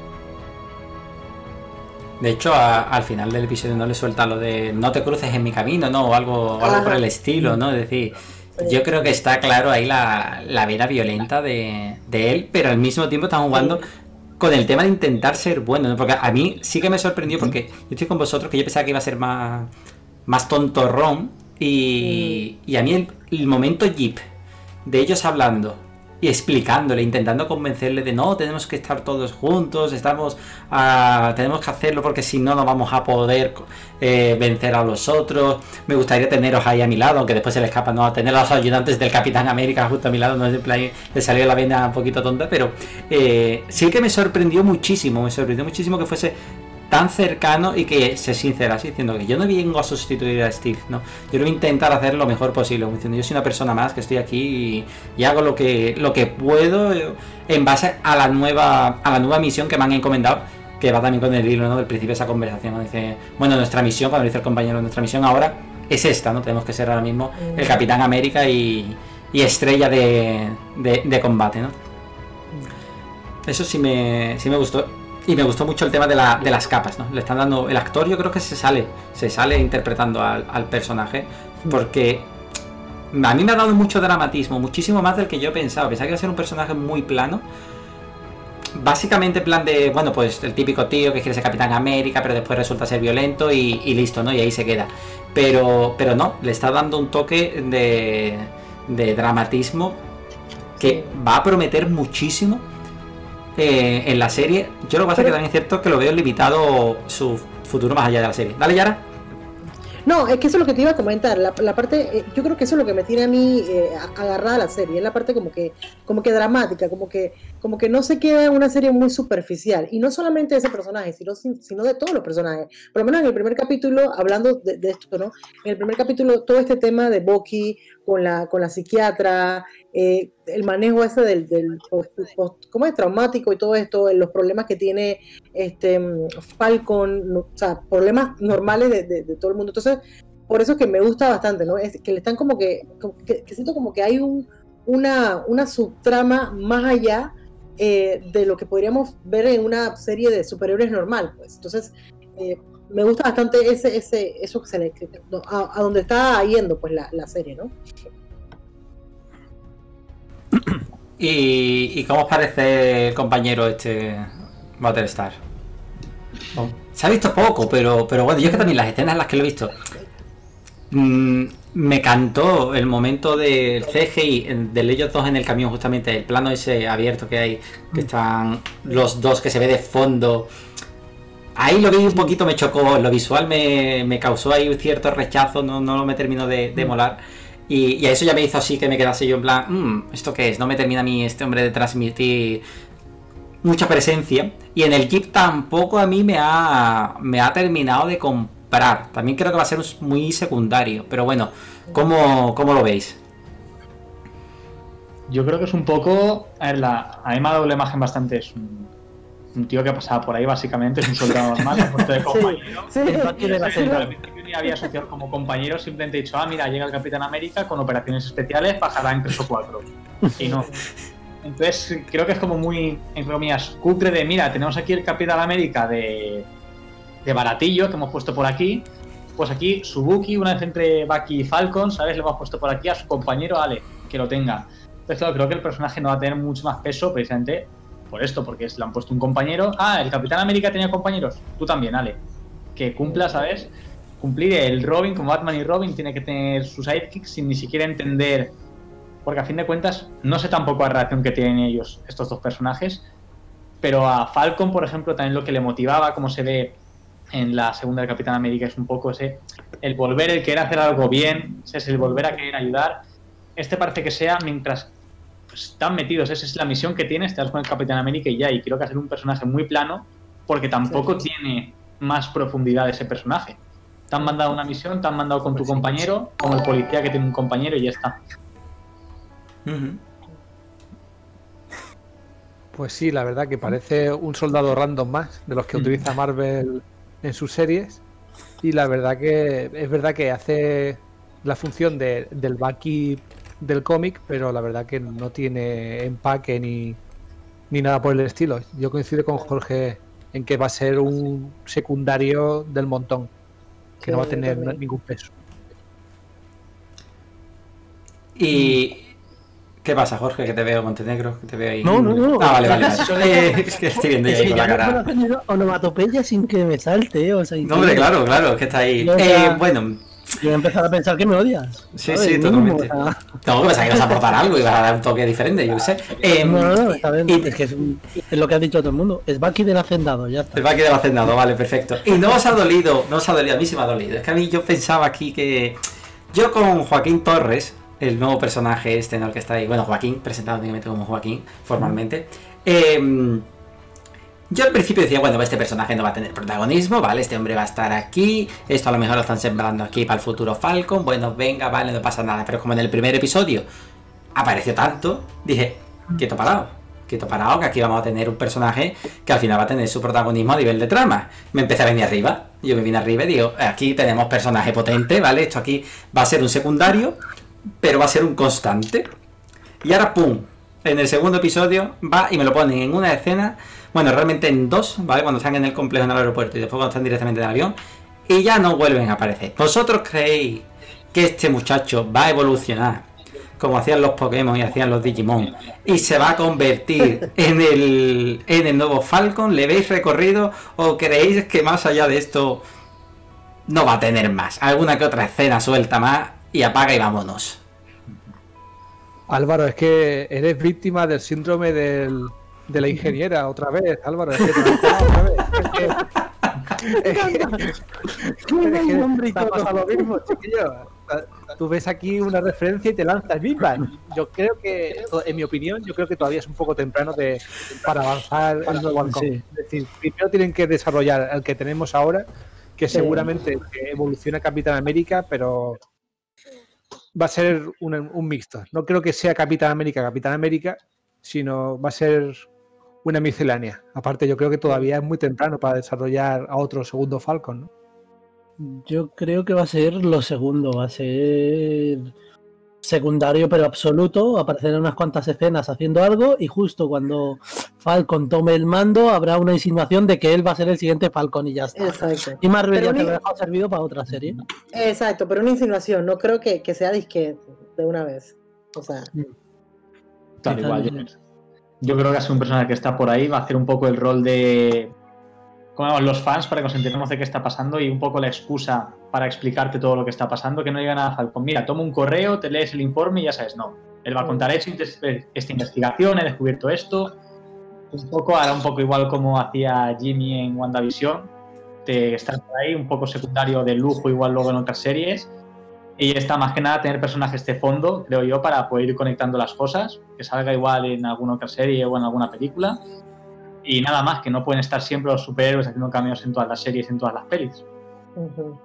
De hecho, a, al final del episodio no le suelta lo de no te cruces en mi camino, ¿no? O algo, o algo por el estilo, ¿no? Es decir, yo creo que está claro ahí la, la vena violenta de, de él, pero al mismo tiempo estamos jugando sí. con el tema de intentar ser bueno, ¿no? Porque a mí sí que me sorprendió, porque yo estoy con vosotros, que yo pensaba que iba a ser más, más tontorrón, y, y a mí el, el momento Jeep de ellos hablando y explicándole, intentando convencerle de no, tenemos que estar todos juntos, estamos uh, tenemos que hacerlo porque si no no vamos a poder eh, vencer a los otros, me gustaría teneros ahí a mi lado, aunque después se le escapa, no, a tener a los ayudantes del Capitán América justo a mi lado, no es plan, le salió la vena un poquito tonta, pero eh, sí que me sorprendió muchísimo, me sorprendió muchísimo que fuese tan cercano y que se sincerase diciendo que yo no vengo a sustituir a Steve, ¿no? Yo voy a intentar hacer lo mejor posible, diciendo yo soy una persona más que estoy aquí y, y hago lo que lo que puedo en base a la nueva a la nueva misión que me han encomendado, que va también con el hilo, ¿no? Del principio de esa conversación, ¿no? Dice, bueno, nuestra misión, cuando dice el compañero, nuestra misión ahora es esta, ¿no? Tenemos que ser ahora mismo el Capitán América y, y estrella de, de, de combate, ¿no? Eso sí me, sí me gustó. Y me gustó mucho el tema de, la, de las capas, ¿no? Le están dando... El actor yo creo que se sale, se sale interpretando al, al personaje, porque a mí me ha dado mucho dramatismo, muchísimo más del que yo pensaba. Pensaba que iba a ser un personaje muy plano. Básicamente en plan de, bueno, pues el típico tío que quiere ser Capitán América, pero después resulta ser violento y, y listo, ¿no? Y ahí se queda. Pero, pero no, le está dando un toque de, de dramatismo que va a prometer muchísimo. Eh, en la serie, yo lo que pasa es que también es cierto que lo veo limitado su futuro más allá de la serie. Dale, Yara. No, es que eso es lo que te iba a comentar. La, la parte, eh, yo creo que eso es lo que me tiene a mí eh, agarrada a la serie. Es la parte como que, como que dramática, como que, como que no se queda en una serie muy superficial. Y no solamente de ese personaje, sino, sino de todos los personajes. Por lo menos en el primer capítulo, hablando de, de esto, ¿no? En el primer capítulo, todo este tema de Bucky con la, con la psiquiatra, eh, el manejo ese del, del post, post, ¿cómo es? Traumático y todo esto, los problemas que tiene este Falcon, no, o sea, problemas normales de, de, de todo el mundo. Entonces, por eso es que me gusta bastante, ¿no? Es que le están como que, como que, que siento como que hay un, una, una subtrama más allá eh, de lo que podríamos ver en una serie de superhéroes normal, pues. Entonces, eh, me gusta bastante ese, ese, eso que se le, a, a donde está yendo, pues, la, la serie, ¿no? ¿Y, ¿Y cómo os parece el compañero este Battlestar? Oh. Se ha visto poco, pero, pero bueno, yo es que también las escenas en las que lo he visto mmm, me cantó el momento del C G I de ellos dos en el camión, justamente el plano ese abierto que hay, que están los dos, que se ve de fondo. Ahí lo vi un poquito, me chocó, lo visual me, me causó ahí un cierto rechazo, no, no me terminó de, de molar. Y, y a eso ya me hizo así que me quedase yo en plan, mmm, ¿esto qué es? No me termina a mí este hombre de transmitir mucha presencia. Y en el Jeep tampoco a mí me ha, me ha terminado de comprar comprar. También creo que va a ser muy secundario. Pero bueno, ¿cómo, cómo lo veis? Yo creo que es un poco... A ver, la, a mí me ha dado la imagen bastante... Es un, un tío que pasaba por ahí, básicamente, es un soldado normal, un puesto de compañero. Sí, sí, el Bucky de la celda. Al principio ni había asociado como compañero, simplemente he dicho, ah, mira, llega el Capitán América con operaciones especiales, bajará en tres o cuatro. Y no. Entonces, creo que es como muy, entre comillas, cutre de, mira, tenemos aquí el Capitán América de, de baratillo que hemos puesto por aquí. Pues aquí su Bucky, una vez entre Bucky y Falcon, ¿sabes? Le hemos puesto por aquí a su compañero Ale, que lo tenga. Entonces, claro, creo que el personaje no va a tener mucho más peso precisamente por esto, porque le han puesto un compañero. Ah, el Capitán América tenía compañeros. Tú también, Ale. Que cumpla, ¿sabes? Cumplir el Robin, como Batman y Robin, tiene que tener sus sidekicks sin ni siquiera entender. Porque a fin de cuentas, no sé tampoco la relación que tienen ellos, estos dos personajes. Pero a Falcon, por ejemplo, también lo que le motivaba, como se ve en la segunda de Capitán América, es un poco ese. El volver, el querer hacer algo bien, es el volver a querer ayudar. Este parece que sea mientras pues, están metidos, esa es la misión que tienes, te das con el Capitán América y ya, y creo que hacer un personaje muy plano, porque tampoco sí. tiene más profundidad ese personaje. Te han mandado una misión, te han mandado con tu compañero, como el policía que tiene un compañero y ya está. Uh-huh. Pues sí, la verdad que parece un soldado random más de los que utiliza Marvel en sus series, y la verdad que es verdad que hace la función de, del Bucky del cómic, pero la verdad que no tiene empaque ni, ni nada por el estilo. Yo coincido con Jorge en que va a ser un secundario del montón, que sí, no va a tener también ningún peso. Y... ¿qué pasa, Jorge? Que te veo Montenegro, que te veo ahí. No, no, no. Ah, vale, vale. vale. Eh, es que estoy viendo ya ahí con la cara. No onomatopeya sin que me salte, o sea, no, hombre, claro, claro, es que está ahí. Eh, bueno... Yo he empezado a pensar que me odias. Sí, ¿sabes? Sí, totalmente. No, no, que pensaba que ibas a aportar algo y vas a dar un toque diferente, yo qué sé. Eh, no, no, no, está bien. Y... es que es, un, es lo que ha dicho todo el mundo. Es Bucky del Hacendado, ya está. El Bucky del Hacendado, vale, perfecto. Y no os ha dolido, no os ha dolido, a mí sí me ha dolido. Es que a mí yo pensaba aquí que... Yo con Joaquín Torres, el nuevo personaje este en el que está ahí, bueno, Joaquín, presentado únicamente como Joaquín, formalmente, eh... yo al principio decía, bueno, este personaje no va a tener protagonismo, ¿vale? Este hombre va a estar aquí, esto a lo mejor lo están sembrando aquí para el futuro Falcon, bueno, venga, vale, no pasa nada. Pero como en el primer episodio apareció tanto, dije, quieto parado, quieto parado, que aquí vamos a tener un personaje que al final va a tener su protagonismo a nivel de trama. Me empecé a venir arriba, yo me vine arriba y digo, aquí tenemos personaje potente, ¿vale? Esto aquí va a ser un secundario, pero va a ser un constante. Y ahora, pum, en el segundo episodio va y me lo ponen en una escena... Bueno, realmente en dos, ¿vale? Cuando están en el complejo en el aeropuerto y después cuando están directamente en el avión. Y ya no vuelven a aparecer. ¿Vosotros creéis que este muchacho va a evolucionar como hacían los Pokémon y hacían los Digimon? Y se va a convertir en el, en el nuevo Falcon. ¿Le veis recorrido? ¿O creéis que más allá de esto no va a tener más? Alguna que otra escena suelta más y apaga y vámonos. Álvaro, es que eres víctima del síndrome del... de la ingeniera, otra vez, Álvaro. Es que te otra vez. Es que, es que, es que te pasa lo mismo, chiquillo. Tú ves aquí una referencia y te lanzas Big Bang. Yo creo que, en mi opinión, yo creo que todavía es un poco temprano de, para avanzar el nuevo halcón. Sí. Es decir, primero tienen que desarrollar el que tenemos ahora, que seguramente sí. evoluciona Capitán América, pero va a ser un, un mixto. No creo que sea Capitán América, Capitán América, sino va a ser una miscelánea. Aparte, yo creo que todavía es muy temprano para desarrollar a otro segundo Falcon, ¿no? Yo creo que va a ser lo segundo, va a ser secundario pero absoluto, aparecerán unas cuantas escenas haciendo algo y justo cuando Falcon tome el mando habrá una insinuación de que él va a ser el siguiente Falcon y ya está. Exacto. Y Marvel pero ya ni... te lo ha dejado servido para otra serie. Exacto, pero una insinuación, no creo que, que sea disque de una vez. O sea... Tal igual, yo, yo creo que es un personaje que está por ahí, va a hacer un poco el rol de... como los fans, para que nos enteremos de qué está pasando y un poco la excusa para explicarte todo lo que está pasando, que no diga nada a Falcon. Mira, toma un correo, te lees el informe y ya sabes, no. Él va a contar hecho esta investigación, he descubierto esto. Un poco, hará un poco igual como hacía Jimmy en WandaVision, de estar por ahí, un poco secundario de lujo, igual luego en otras series. Y está más que nada tener personajes de fondo, creo yo, para poder ir conectando las cosas, que salga igual en alguna otra serie o en alguna película. Y nada más, que no pueden estar siempre los superhéroes haciendo cameos en todas las series, en todas las pelis. Ujú.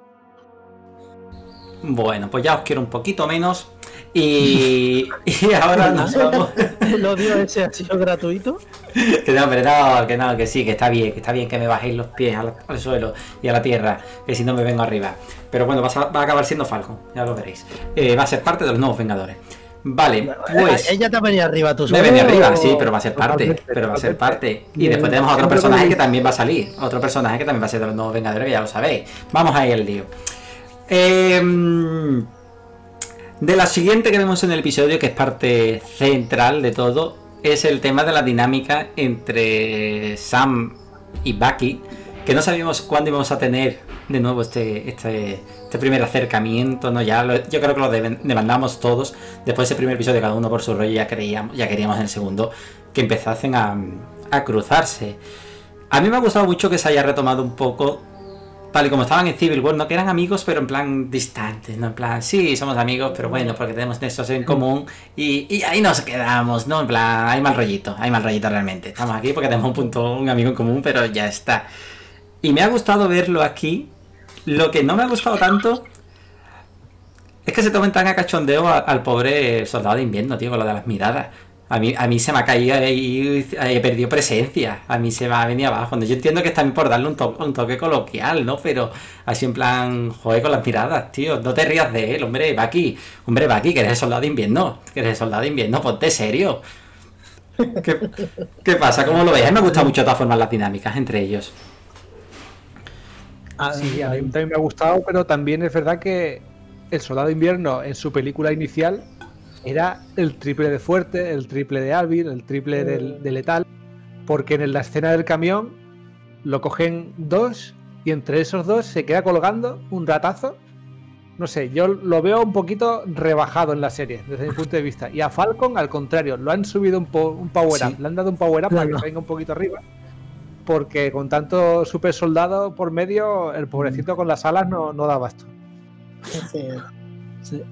Bueno, pues ya os quiero un poquito menos. Y, y ahora nos vamos. ¿El odio ese ha sido gratuito? Que no, pero no, que no, que sí, que está bien, que está bien que me bajéis los pies al, al suelo y a la tierra, que si no me vengo arriba. Pero bueno, va a, va a acabar siendo Falcon, ya lo veréis. Eh, va a ser parte de los nuevos Vengadores. Vale, pues. Ella te ha venido arriba tú Me solo. venía arriba, sí, pero va a ser parte. Totalmente, Pero va a ser totalmente. parte. Y después tenemos a otro personaje que también va a salir. Otro personaje que también va a ser de los nuevos Vengadores, que ya lo sabéis. Vamos ahí al lío. Eh, de la siguiente que vemos en el episodio, que es parte central de todo, es el tema de la dinámica entre Sam y Bucky, que no sabíamos cuándo íbamos a tener de nuevo este, este, este primer acercamiento, ¿no? Ya lo, yo creo que lo de- demandamos todos. Después de ese primer episodio, cada uno por su rollo, ya creíamos, ya queríamos en el segundo que empezasen a, a cruzarse. A mí me ha gustado mucho que se haya retomado un poco, tal y como estaban en Civil War, no que eran amigos, pero en plan distantes, ¿no? En plan, sí, somos amigos, pero bueno, porque tenemos esto en común y, y ahí nos quedamos, ¿no? En plan, hay mal rollito, hay mal rollito realmente. Estamos aquí porque tenemos un punto, un amigo en común, pero ya está. Y me ha gustado verlo aquí. Lo que no me ha gustado tanto es que se tomen tan a cachondeo a- al pobre soldado de invierno, tío, con lo de las miradas. A mí, a mí se me ha caído y he perdido presencia. A mí se me ha venido abajo. ¿No? Yo entiendo que es también por darle un, to- un toque coloquial, ¿no? Pero así en plan, joder, con las miradas, tío. No te rías de él, hombre, Bucky. Hombre, Bucky, que eres el soldado de invierno. Que eres el soldado de invierno, ponte serio. ¿Qué, qué pasa? ¿Cómo lo ves? A mí me gusta mucho de todas formas las dinámicas entre ellos. Ah, Sí, a mí también me ha gustado, pero también es verdad que el Soldado de Invierno en su película inicial era el triple de fuerte, el triple de hábil, el triple del- de letal, porque en la escena del camión lo cogen dos y entre esos dos se queda colgando un ratazo. No sé, yo lo veo un poquito rebajado en la serie, desde mi punto de vista. Y a Falcon, al contrario, lo han subido un, po- un power up, Sí. le han dado un power up para que Claro. se venga un poquito arriba. Porque con tanto super soldado por medio, el pobrecito con las alas no, no da abasto. Así es. sí.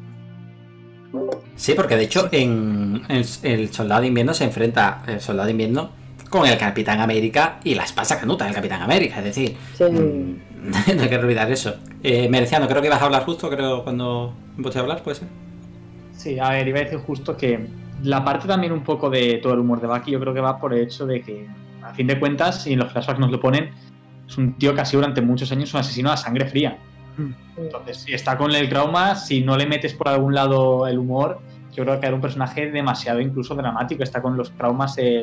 Sí, porque de hecho en, en el Soldado de Invierno se enfrenta el Soldado de Invierno con el Capitán América y la espada canuta del Capitán América. Es decir, Sí. mm, no hay que olvidar eso. Eh, Mereciano, creo que ibas a hablar justo, creo, cuando empezaste a hablar, ¿puede ser? Sí, a ver, iba a decir justo que la parte también un poco de todo el humor de Bucky yo creo que va por el hecho de que, a fin de cuentas, y en los flashbacks nos lo ponen, es un tío que ha sido durante muchos años un asesino a sangre fría. Entonces, si está con el trauma, si no le metes por algún lado el humor, yo creo que era un personaje demasiado incluso dramático. Está con los traumas. eh,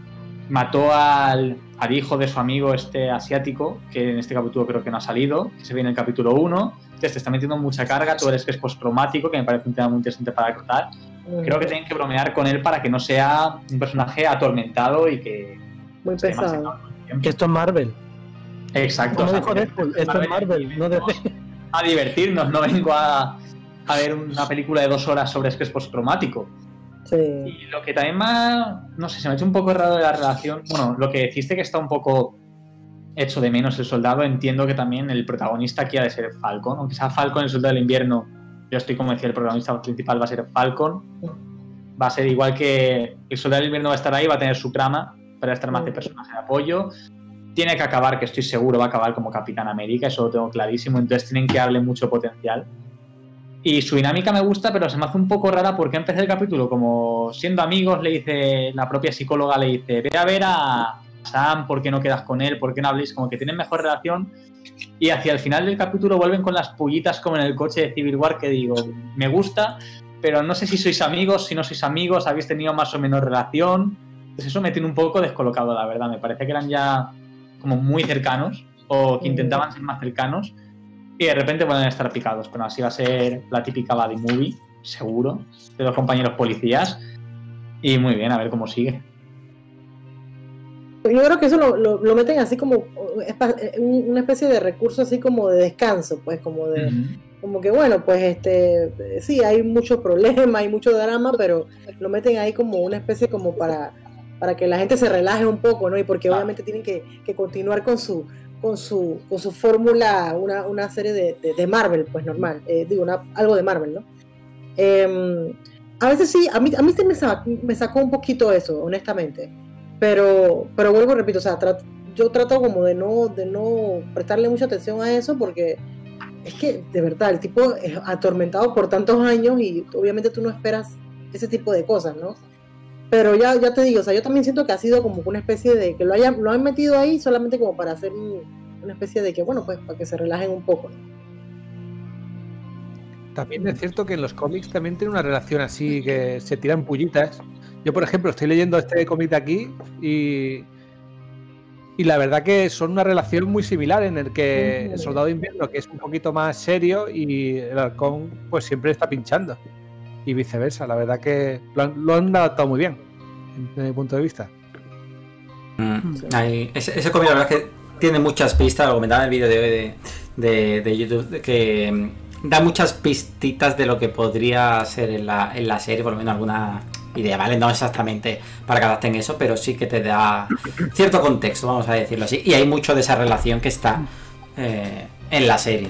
mató al, al hijo de su amigo este asiático, que en este capítulo creo que no ha salido, que se ve en el capítulo uno. Entonces te está metiendo mucha carga, tú eres que es postraumático, que me parece un tema muy interesante para tratar. Creo que tienen que bromear con él para que no sea un personaje atormentado y que Muy esté pesado. demasiado todo el tiempo. Que esto es Marvel. Exacto. Como o sea, dijo que Deadpool, esto es Marvel, no de a divertirnos, no vengo a, a ver una película de dos horas sobre estrés postraumático. Sí. Y lo que también más, no sé, se me ha hecho un poco raro de la relación, bueno, lo que deciste que está un poco hecho de menos el soldado, entiendo que también el protagonista aquí ha de ser Falcon, aunque sea Falcon el soldado del invierno, yo estoy convencido el protagonista principal va a ser Falcon, va a ser igual que el soldado del invierno va a estar ahí, va a tener su trama, para estar más de personaje de apoyo. Tiene que acabar, que estoy seguro va a acabar como Capitán América, eso lo tengo clarísimo, entonces tienen que darle mucho potencial. Y su dinámica me gusta, pero se me hace un poco rara porque empecé el capítulo como siendo amigos, le dice, la propia psicóloga le dice, ve a ver a Sam, ¿por qué no quedas con él? ¿Por qué no habléis? Como que tienen mejor relación. Y hacia el final del capítulo vuelven con las pullitas como en el coche de Civil War, que digo, me gusta, pero no sé si sois amigos, si no sois amigos, habéis tenido más o menos relación. Entonces eso me tiene un poco descolocado, la verdad. Me parece que eran ya como muy cercanos o que intentaban ser más cercanos y de repente pueden estar picados, pero así va a ser la típica buddy movie, seguro, de los compañeros policías y muy bien, a ver cómo sigue. Yo creo que eso lo, lo, lo meten así como una especie de recurso así como de descanso, pues como de, uh-huh. como que bueno, pues este, sí, hay muchos problemas, hay mucho drama, pero lo meten ahí como una especie como para para que la gente se relaje un poco, ¿no? Y porque ah. obviamente tienen que, que continuar con su con su con su fórmula, una, una serie de, de, de Marvel, pues normal, eh, digo, una, algo de Marvel, ¿no? Eh, a veces sí, a mí, a mí sí me sacó, me sacó un poquito eso, honestamente, pero pero vuelvo y repito, o sea, trato, yo trato como de no, de no prestarle mucha atención a eso porque es que de verdad el tipo es atormentado por tantos años y obviamente tú no esperas ese tipo de cosas, ¿no? Pero ya, ya te digo, o sea, yo también siento que ha sido como una especie de que lo hayan, lo han metido ahí solamente como para hacer un, una especie de que, bueno, pues para que se relajen un poco, ¿no? También es cierto que en los cómics también tiene una relación así, que se tiran pullitas. Yo, por ejemplo, estoy leyendo este cómic de aquí y, y la verdad que son una relación muy similar en el que el Soldado de Invierno, que es un poquito más serio, y el Halcón pues siempre está pinchando. Y viceversa, la verdad que lo han, lo han adaptado muy bien, desde mi punto de vista. Mm, ahí, ese, ese cómic la verdad es que tiene muchas pistas, lo comentaba en el vídeo de, de, de, de YouTube, de que da muchas pistitas de lo que podría ser en la, en la serie, por lo menos alguna idea, ¿vale? No exactamente para que adapten eso, pero sí que te da cierto contexto, vamos a decirlo así. Y hay mucho de esa relación que está eh, en la serie.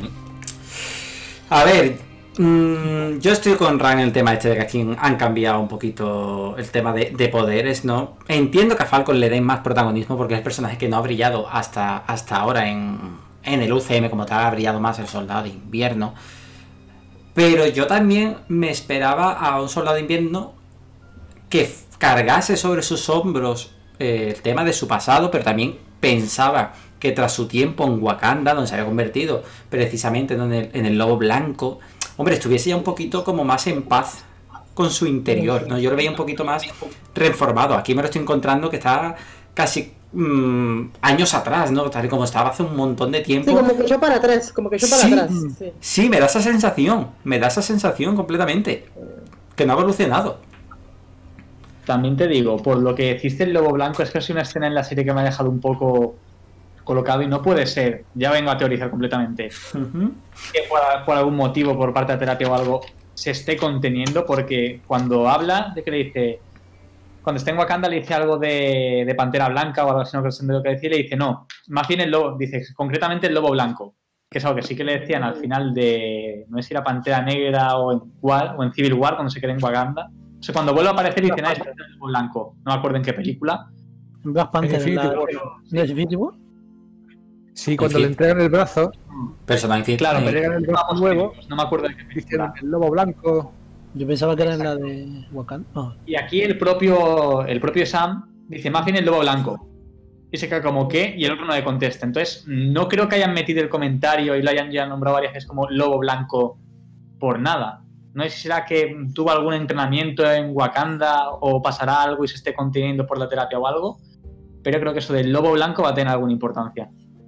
A ver, mmm, yo estoy con Ran en el tema este de que aquí han cambiado un poquito el tema de, de poderes, ¿no? Entiendo que a Falcon le den más protagonismo porque es el personaje que no ha brillado hasta, hasta ahora en, en el U C M como tal, ha brillado más el Soldado de Invierno. Pero yo también me esperaba a un Soldado de Invierno que cargase sobre sus hombros eh, el tema de su pasado, pero también pensaba que tras su tiempo en Wakanda, donde se había convertido precisamente en el, en el Lobo Blanco, hombre, estuviese ya un poquito como más en paz con su interior, ¿no? Yo lo veía un poquito más reformado. Aquí me lo estoy encontrando que está casi mmm, años atrás, ¿no? Tal y como estaba hace un montón de tiempo. Sí, como que yo para atrás, como que yo para sí, atrás. Sí. sí, me da esa sensación, me da esa sensación completamente, que no ha evolucionado. También te digo, por lo que hiciste el Lobo Blanco, es que es una escena en la serie que me ha dejado un poco colocado y no puede ser, ya vengo a teorizar completamente, uh-huh. que por, por algún motivo, por parte de terapia o algo, se esté conteniendo, porque cuando habla, de que le dice, cuando está en Wakanda le dice algo de, de Pantera Blanca o algo así, no sé lo que decir, le dice, no, más bien el lobo, dice concretamente el Lobo Blanco, que es algo que sí que le decían al final de, no sé si era Pantera Negra o en, War, o en Civil War, cuando se queda en Wakanda. O sea, cuando vuelve a aparecer dicen, ah, es el Lobo Blanco, no me acuerdo en qué película. Black Panther, ¿en la... ¿no es Infinity War? Sí, cuando le entregan el brazo. Personaje. Claro, le entregan el brazo nuevo. No me acuerdo de qué película. El Lobo Blanco. Yo pensaba que era en la de Wakanda. Oh. Y aquí el propio, el propio Sam dice, más bien el Lobo Blanco. Y se queda como, ¿qué? Y el otro no le contesta. Entonces, no creo que hayan metido el comentario y lo hayan ya nombrado varias veces como Lobo Blanco por nada. No sé si será que tuvo algún entrenamiento en Wakanda o pasará algo y se esté conteniendo por la terapia o algo. Pero creo que eso del Lobo Blanco va a tener alguna importancia.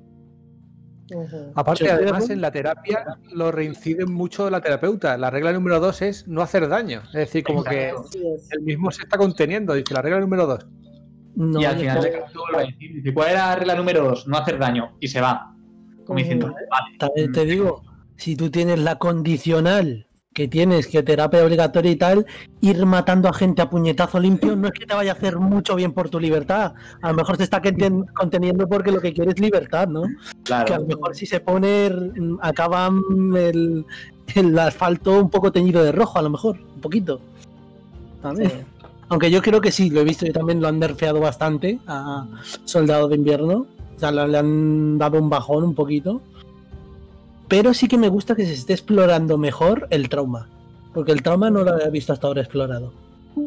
Uh-huh. Aparte, además, en la terapia lo reincide mucho la terapeuta. La regla número dos es no hacer daño. Es decir, como que el mismo se está conteniendo. Dice la regla número dos. No, y al final de capítulo vuelve a decir, dice, ¿cuál era la regla número dos? No hacer daño. Y se va. Como diciendo, vale. También te digo, si tú tienes la condicional que tienes, que terapia obligatoria y tal, ir matando a gente a puñetazo limpio no es que te vaya a hacer mucho bien por tu libertad. A lo mejor te está conteniendo porque lo que quiere es libertad, ¿no? Claro. Que a lo mejor si se pone, acaba el, el asfalto un poco teñido de rojo, a lo mejor, un poquito. También. Sí. Aunque yo creo que sí, lo he visto, yo también lo han nerfeado bastante a Soldado de Invierno. O sea, le han dado un bajón un poquito. Pero sí que me gusta que se esté explorando mejor el trauma. Porque el trauma no lo había visto hasta ahora explorado.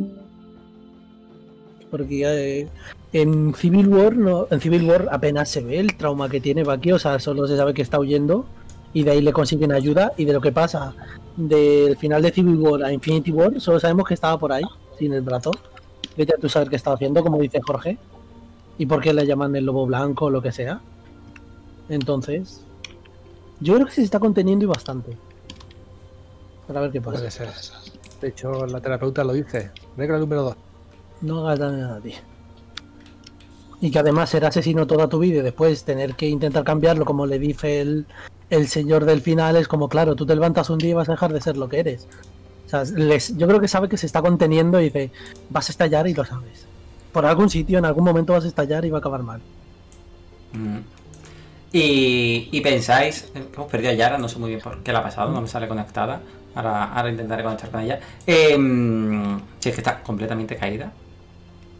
Porque eh, en Civil War no, en Civil War apenas se ve el trauma que tiene Bucky. O sea, solo se sabe que está huyendo. Y de ahí le consiguen ayuda. Y de lo que pasa del final de Civil War a Infinity War, solo sabemos que estaba por ahí, sin el brazo. Vete a tú saber qué estaba haciendo, como dice Jorge. Y por qué le llaman el Lobo Blanco o lo que sea. Entonces... yo creo que se está conteniendo y bastante. Para ver qué pasa. Puede ser. De hecho, la terapeuta lo dice. Regla número dos. No hagas daño a nadie. Y que además ser asesino toda tu vida y después tener que intentar cambiarlo, como le dice el, el señor del final, es como, claro, tú te levantas un día y vas a dejar de ser lo que eres. O sea, les, yo creo que sabe que se está conteniendo y dice, vas a estallar y lo sabes. Por algún sitio, en algún momento vas a estallar y va a acabar mal. Mm. Y, y pensáis, hemos perdido a Yara, no sé muy bien por qué le ha pasado, no me sale conectada. Ahora, ahora intentaré conectar con ella. Eh, si es que está completamente caída.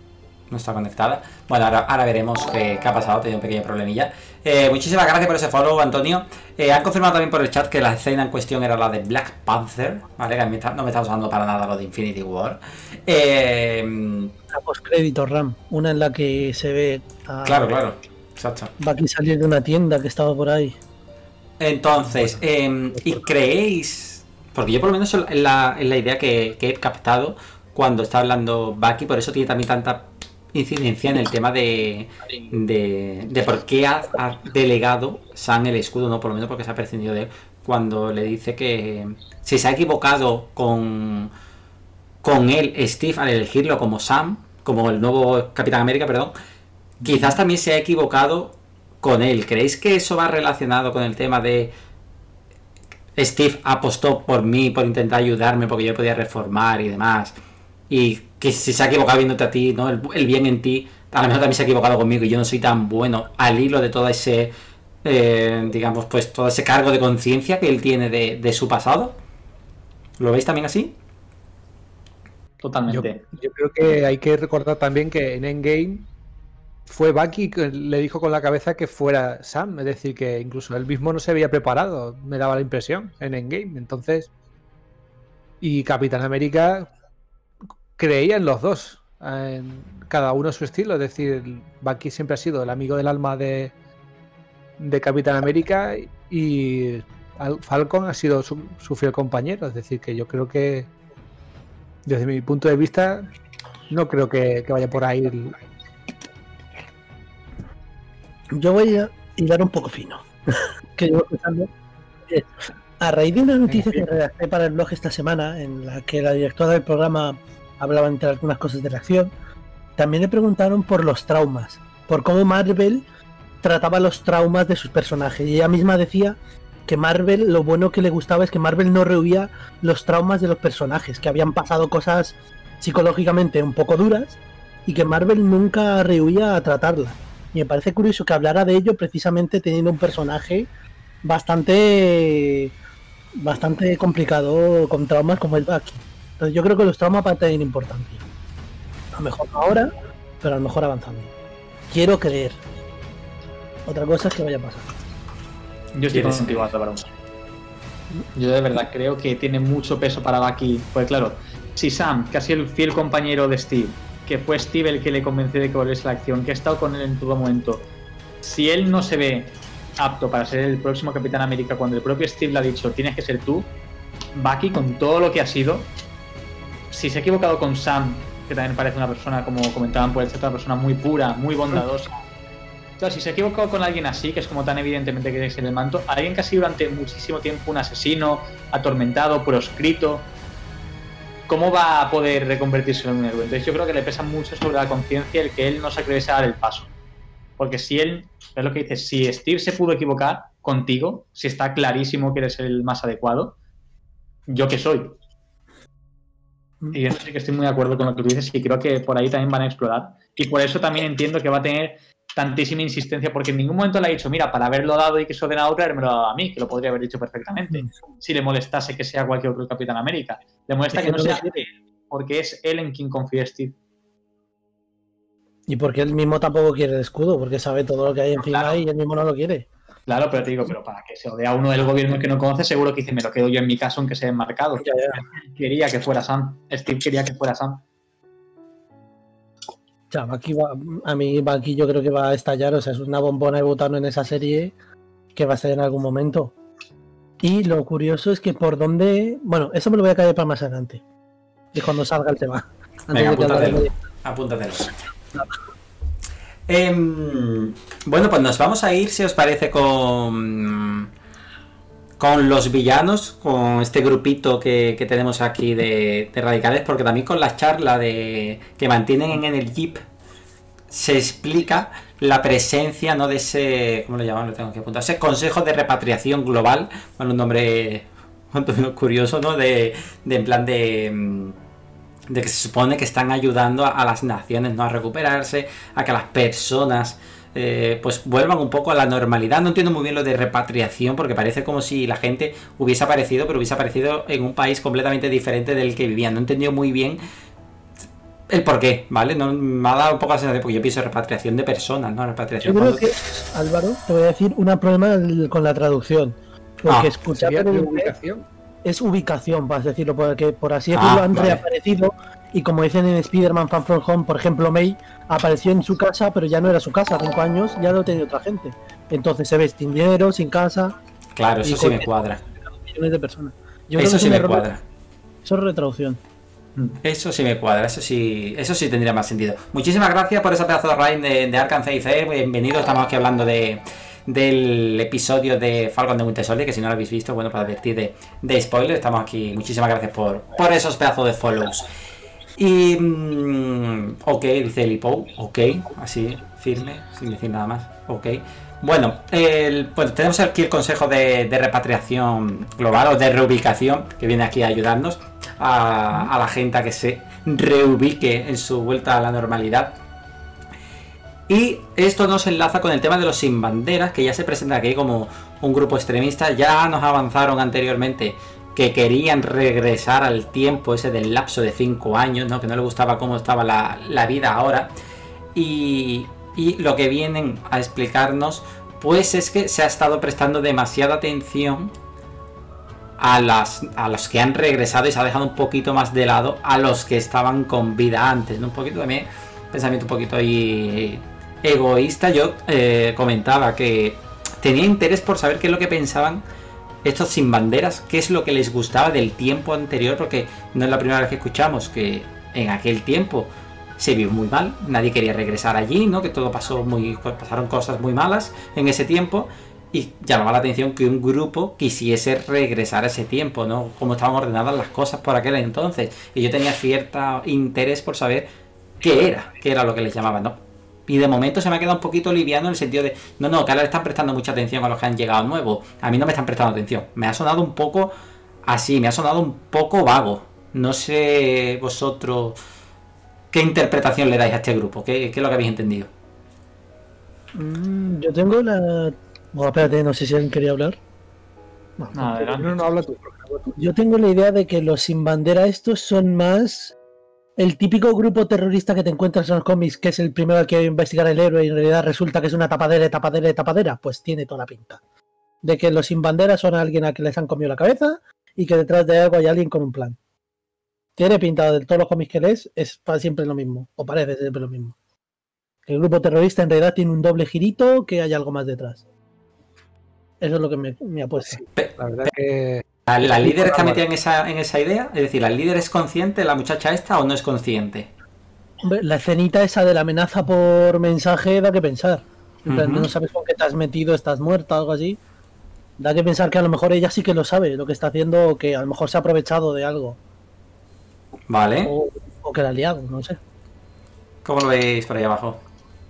no está conectada. Bueno, ahora, ahora veremos qué, qué ha pasado, he tenido un pequeño problemilla. Eh, muchísimas gracias por ese follow, Antonio. Eh, han confirmado también por el chat que la escena en cuestión era la de Black Panther, ¿vale? Que a mí no me está usando para nada lo de Infinity War. Eh, La postcrédito RAM, una en la que se ve a claro, claro, exacto. Bucky salir de una tienda que estaba por ahí. Entonces, eh, ¿y creéis? Porque yo por lo menos es la, es la idea que, que he captado cuando está hablando Bucky, por eso tiene también tanta incidencia en el tema de, de, de por qué ha, ha delegado Sam el escudo, no por lo menos porque se ha prescindido de él, cuando le dice que si se ha equivocado con, con él, Steve, al elegirlo como Sam, como el nuevo Capitán América, perdón, quizás también se ha equivocado con él. ¿Creéis que eso va relacionado con el tema de Steve apostó por mí, por intentar ayudarme, porque yo podía reformar y demás? Y que si se ha equivocado viéndote a ti, ¿no? El, el bien en ti, a lo mejor también se ha equivocado conmigo y yo no soy tan bueno al hilo de todo ese, eh, digamos, pues todo ese cargo de conciencia que él tiene de, de su pasado. ¿Lo veis también así? Totalmente. Yo, yo creo que hay que recordar también que en Endgame fue Bucky que le dijo con la cabeza que fuera Sam, es decir, que incluso él mismo no se había preparado, me daba la impresión, en Endgame. Entonces, y Capitán América creía en los dos, en cada uno su estilo, es decir, Bucky siempre ha sido el amigo del alma de, de Capitán América y Falcon ha sido su, su fiel compañero, es decir, que yo creo que desde mi punto de vista no creo que, que vaya por ahí el... Yo voy a hilar un poco fino. Que llevo escuchando. Eh, A raíz de una noticia que redacté para el blog esta semana, en la que la directora del programa hablaba entre algunas cosas de la acción, también le preguntaron por los traumas, por cómo Marvel trataba los traumas de sus personajes. Y ella misma decía que Marvel, lo bueno que le gustaba es que Marvel no rehuía los traumas de los personajes, que habían pasado cosas psicológicamente un poco duras y que Marvel nunca rehuía a tratarlas. Y me parece curioso que hablara de ello precisamente teniendo un personaje bastante bastante complicado con traumas como el Bucky. Entonces yo creo que los traumas van a tener importancia. A lo mejor no ahora, pero a lo mejor avanzando. Quiero creer. Otra cosa es que vaya a pasar. Yo estoy contigo, Álvaro. Yo de verdad creo que tiene mucho peso para Bucky. Pues claro, si Sam, que ha sido el fiel compañero de Steve, que fue Steve el que le convenció de que volviese a la acción, que ha estado con él en todo momento, si él no se ve apto para ser el próximo Capitán América cuando el propio Steve le ha dicho tienes que ser tú, Bucky con todo lo que ha sido, si se ha equivocado con Sam, que también parece una persona, como comentaban por el chat, una persona muy pura, muy bondadosa, claro, si se ha equivocado con alguien así, que es como tan evidentemente que es el manto, alguien que ha sido durante muchísimo tiempo un asesino, atormentado, proscrito, ¿cómo va a poder reconvertirse en un héroe? Entonces yo creo que le pesa mucho sobre la conciencia el que él no se atreviese a dar el paso. Porque si él, es lo que dice, si Steve se pudo equivocar contigo, si está clarísimo que eres el más adecuado, ¿yo qué soy? Y eso sí que estoy muy de acuerdo con lo que tú dices y creo que por ahí también van a explorar. Y por eso también entiendo que va a tener tantísima insistencia, porque en ningún momento le ha dicho, mira, para haberlo dado y que eso den a otra, me lo ha dado a mí, que lo podría haber dicho perfectamente. Si le molestase que sea cualquier otro Capitán América. Le molesta que no sea él, porque es él en quien confía Steve. Y porque él mismo tampoco quiere el escudo, porque sabe todo lo que hay encima claro. Y él mismo no lo quiere. Claro, pero te digo, pero para que se odea a uno del gobierno que no conoce, seguro que dice, me lo quedo yo en mi caso, aunque sea enmarcado. Ya, ya. Quería que fuera Sam. Steve quería que fuera Sam. O sea, Bucky va, a mí Bucky yo creo que va a estallar, o sea, es una bombona de butano en esa serie que va a estallar en algún momento. Y lo curioso es que por dónde... Bueno, eso me lo voy a caer para más adelante. Es cuando salga el tema. Venga, apúntatelo. Apúntatelo. Eh, bueno, pues nos vamos a ir, si os parece, con con los villanos, con este grupito que, que tenemos aquí de, de radicales, porque también con la charla de que mantienen en el Jeep se explica la presencia, ¿no?, de ese, ¿cómo lo llaman? Lo tengo que apuntar, ese Consejo de Repatriación Global, bueno, un nombre curioso, ¿no?, de, de en plan de de que se supone que están ayudando a, a las naciones, ¿no?, a recuperarse, a que las personas eh, pues vuelvan un poco a la normalidad. No entiendo muy bien lo de repatriación, porque parece como si la gente hubiese aparecido, pero hubiese aparecido en un país completamente diferente del que vivían. No he entendido muy bien el por qué, ¿vale? No, me ha dado un poco la sensación, porque yo pienso repatriación de personas, ¿no? Repatriación. Yo creo Cuando... que, Álvaro, te voy a decir un problema con la traducción. Porque Ah, escuchar ¿Sería en de inglés ubicación? es ubicación, vas a decirlo, porque por así decirlo Ah, han vale. reaparecido. Y como dicen en Spider-Man Far From Home, por ejemplo, May apareció en su casa, pero ya no era su casa, cinco años ya lo tenía otra gente. Entonces se ve sin dinero, sin casa, Claro, eso y sí con me cuadra. millones de personas. Yo creo Eso que es sí un me error- cuadra. Eso es retraducción. Eso sí me cuadra, eso sí, eso sí tendría más sentido. Muchísimas gracias por ese pedazo de raid de, de Arkham C I C. Bienvenido, estamos aquí hablando de del episodio de Falcon de Winter Soldier, que si no lo habéis visto, bueno, para advertir de, de spoiler, estamos aquí. Muchísimas gracias por, por esos pedazos de follows. Y mmm, ok, dice Lipo, ok, así, firme, sin decir nada más, ok. Bueno, el, pues tenemos aquí el consejo de, de repatriación global o de reubicación, que viene aquí a ayudarnos a, a la gente a que se reubique en su vuelta a la normalidad. Y esto nos enlaza con el tema de los sin banderas, que ya se presenta aquí como un grupo extremista. Ya nos avanzaron anteriormente que querían regresar al tiempo ese del lapso de cinco años, ¿no? Que no le gustaba cómo estaba la, la vida ahora. Y, y lo que vienen a explicarnos, pues es que se ha estado prestando demasiada atención a, las, a los que han regresado y se ha dejado un poquito más de lado a los que estaban con vida antes, ¿no? Un poquito también, pensamiento un poquito ahí egoísta. Yo eh, comentaba que tenía interés por saber qué es lo que pensaban estos sin banderas, qué es lo que les gustaba del tiempo anterior, porque no es la primera vez que escuchamos que en aquel tiempo se vio muy mal, nadie quería regresar allí, ¿no? Que todo pasó muy, pasaron cosas muy malas en ese tiempo, y llamaba la atención que un grupo quisiese regresar a ese tiempo, ¿no? Cómo estaban ordenadas las cosas por aquel entonces, y yo tenía cierto interés por saber qué era, qué era lo que les llamaba, ¿no? Y de momento se me ha quedado un poquito liviano en el sentido de, no, no, que ahora le están prestando mucha atención a los que han llegado nuevos. A mí no me están prestando atención. Me ha sonado un poco así, me ha sonado un poco vago. No sé vosotros qué interpretación le dais a este grupo, qué, qué es lo que habéis entendido. Mm, yo tengo la... Bueno, espérate, no sé si alguien quería hablar. No, No, adelante. No, no, habla tú. yo tengo la idea de que los sin bandera estos son más el típico grupo terrorista que te encuentras en los cómics, que es el primero al que investigar el héroe y en realidad resulta que es una tapadera, tapadera, tapadera. Pues tiene toda la pinta de que los sin bandera son alguien a quien les han comido la cabeza y que detrás de algo hay alguien con un plan. Tiene pinta de todos los cómics que lees, es siempre lo mismo, o parece siempre lo mismo. El grupo terrorista en realidad tiene un doble girito, que hay algo más detrás. Eso es lo que me, me apuesta. La verdad que... ¿La, la líder está Vale. metida en esa, en esa idea? Es decir, ¿la líder es consciente, la muchacha esta, o no es consciente? Hombre, la escenita esa de la amenaza por mensaje da que pensar. En plan, Ujú. no sabes con qué te has metido, estás muerta o algo así. Da que pensar que a lo mejor ella sí que lo sabe, lo que está haciendo, o que a lo mejor se ha aprovechado de algo. Vale. O, o que la ha liado, no sé. ¿Cómo lo veis por ahí abajo?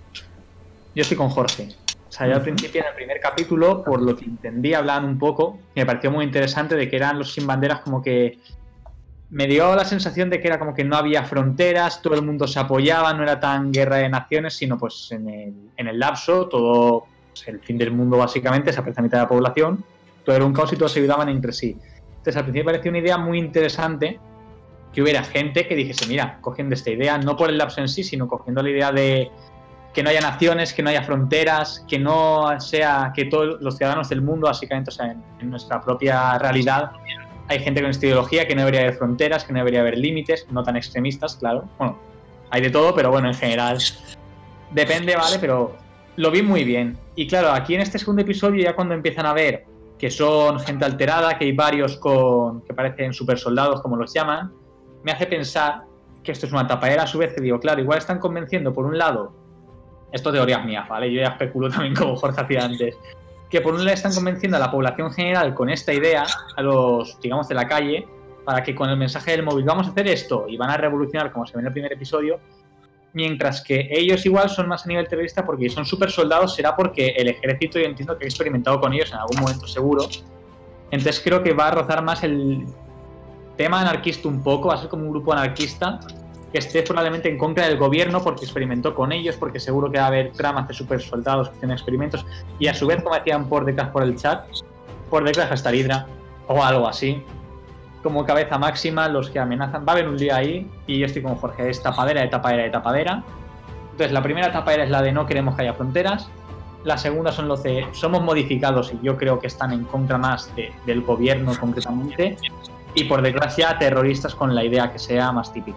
Yo estoy con Jorge. O sea, yo al principio, en el primer capítulo, por lo que entendí, hablaban un poco, y me pareció muy interesante de que eran los sin banderas como que... Me dio la sensación de que era como que no había fronteras, todo el mundo se apoyaba, no era tan guerra de naciones, sino pues en el, en el lapso, todo, pues, el fin del mundo básicamente, se aprecia mitad de la población, todo era un caos y todos se ayudaban entre sí. Entonces al principio me pareció una idea muy interesante que hubiera gente que dijese, mira, cogiendo esta idea, no por el lapso en sí, sino cogiendo la idea de que no haya naciones, que no haya fronteras, que no sea, que todos los ciudadanos del mundo, básicamente, o sea, en, en nuestra propia realidad, hay gente con esta ideología, que no debería haber fronteras, que no debería haber límites, no tan extremistas, claro. Bueno, hay de todo, pero bueno, en general depende, ¿vale? Pero lo vi muy bien. Y claro, aquí en este segundo episodio, ya cuando empiezan a ver que son gente alterada, que hay varios con que parecen super soldados, como los llaman, me hace pensar que esto es una tapadera a su vez, que digo, claro, igual están convenciendo por un lado, esto teorías mías, ¿vale? Yo ya especulo también como Jorge hacía antes, que por un lado están convenciendo a la población general con esta idea, a los, digamos, de la calle, para que con el mensaje del móvil vamos a hacer esto y van a revolucionar, como se ve en el primer episodio, mientras que ellos igual son más a nivel terrorista porque son super soldados, será porque el ejército, yo entiendo que ha experimentado con ellos en algún momento seguro. Entonces creo que va a rozar más el tema anarquista un poco, va a ser como un grupo anarquista que esté probablemente en contra del gobierno porque experimentó con ellos, porque seguro que va a haber tramas de super soldados que tienen experimentos, y a su vez, como decían por detrás por el chat, por detrás hasta Hydra o algo así. como cabeza máxima los que amenazan. Va a haber un día ahí y yo estoy con Jorge, es tapadera, de tapadera, de tapadera. Entonces la primera tapadera es la de no queremos que haya fronteras. La segunda son los de somos modificados y yo creo que están en contra más de, del gobierno concretamente. Y por desgracia terroristas con la idea que sea más típica.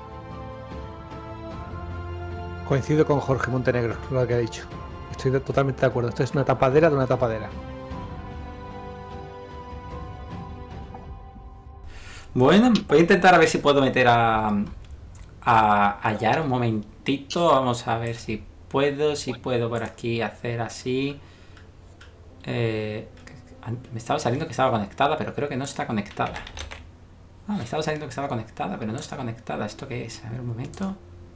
Coincido con Jorge Montenegro, lo que ha dicho. Estoy de, totalmente de acuerdo. Esto es una tapadera de una tapadera. Bueno, voy a intentar a ver si puedo meter a, a, a Yara un momentito. Vamos a ver si puedo, si puedo por aquí hacer así. Eh, me estaba saliendo que estaba conectada, pero creo que no está conectada. Ah, me estaba saliendo que estaba conectada, pero no está conectada. ¿Esto qué es? A ver un momento.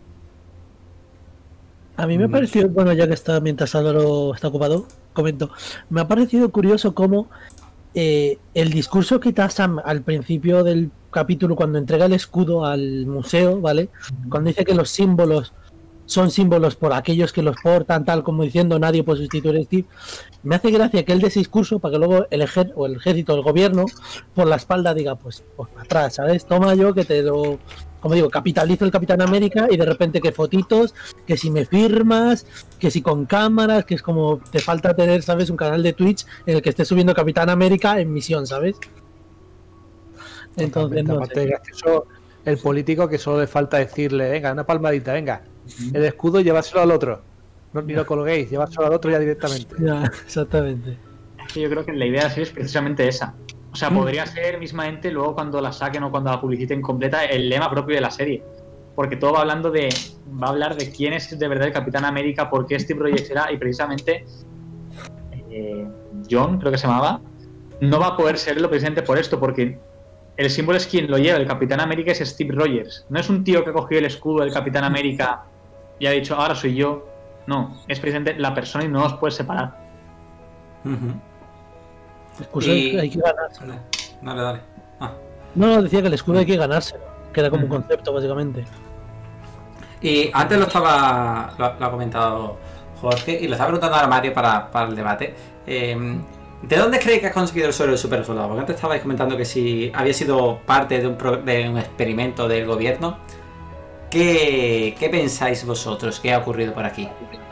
A mí me ha parecido, bueno, ya que está mientras Álvaro está ocupado, comento. Me ha parecido curioso cómo eh, el discurso que da Sam al principio del capítulo, cuando entrega el escudo al museo, ¿vale? Cuando dice que los símbolos son símbolos por aquellos que los portan, tal como diciendo nadie puede sustituir a Steve. Me hace gracia que él dé ese discurso para que luego el ejército, o el ejército, el gobierno, por la espalda diga, pues, pues para atrás, ¿sabes? Toma yo que te lo, como digo, capitalizo el Capitán América y de repente que fotitos, que si me firmas, que si con cámaras, que es como te falta tener, ¿sabes? Un canal de Twitch en el que esté subiendo Capitán América en misión, ¿sabes? Entonces, no aparte sé. de gracioso, el político que solo le falta decirle, venga, una palmadita, venga. El escudo llevárselo al otro. No, ni lo colguéis, llevárselo al otro ya directamente. Ya, exactamente. Yo creo que la idea de la serie es precisamente esa. O sea, podría ser mismamente luego cuando la saquen o cuando la publiciten completa el lema propio de la serie. Porque todo va hablando de. Va a hablar de quién es de verdad el Capitán América, por qué Steve Rogers será, y precisamente eh, John, creo que se llamaba, no va a poder serlo precisamente por esto, porque el símbolo es quien lo lleva. El Capitán América es Steve Rogers. No es un tío que ha cogido el escudo del Capitán América y ha dicho, ahora soy yo. No, es precisamente la persona y no los puedes separar. Uh-huh. El escudo Y- hay que ganárselo. Dale, dale. Ah. No, no, decía que el escudo hay que ganárselo, que era como un Ujú. concepto, básicamente. Y antes lo estaba. Lo, lo ha comentado Jorge y lo estaba preguntando ahora Mario para, para el debate. Eh, ¿De dónde creéis que has conseguido el suelo del super soldado? Porque antes estabais comentando que si había sido parte de un, pro- de un experimento del gobierno. ¿Qué, ¿Qué pensáis vosotros? ¿Qué ha ocurrido por aquí?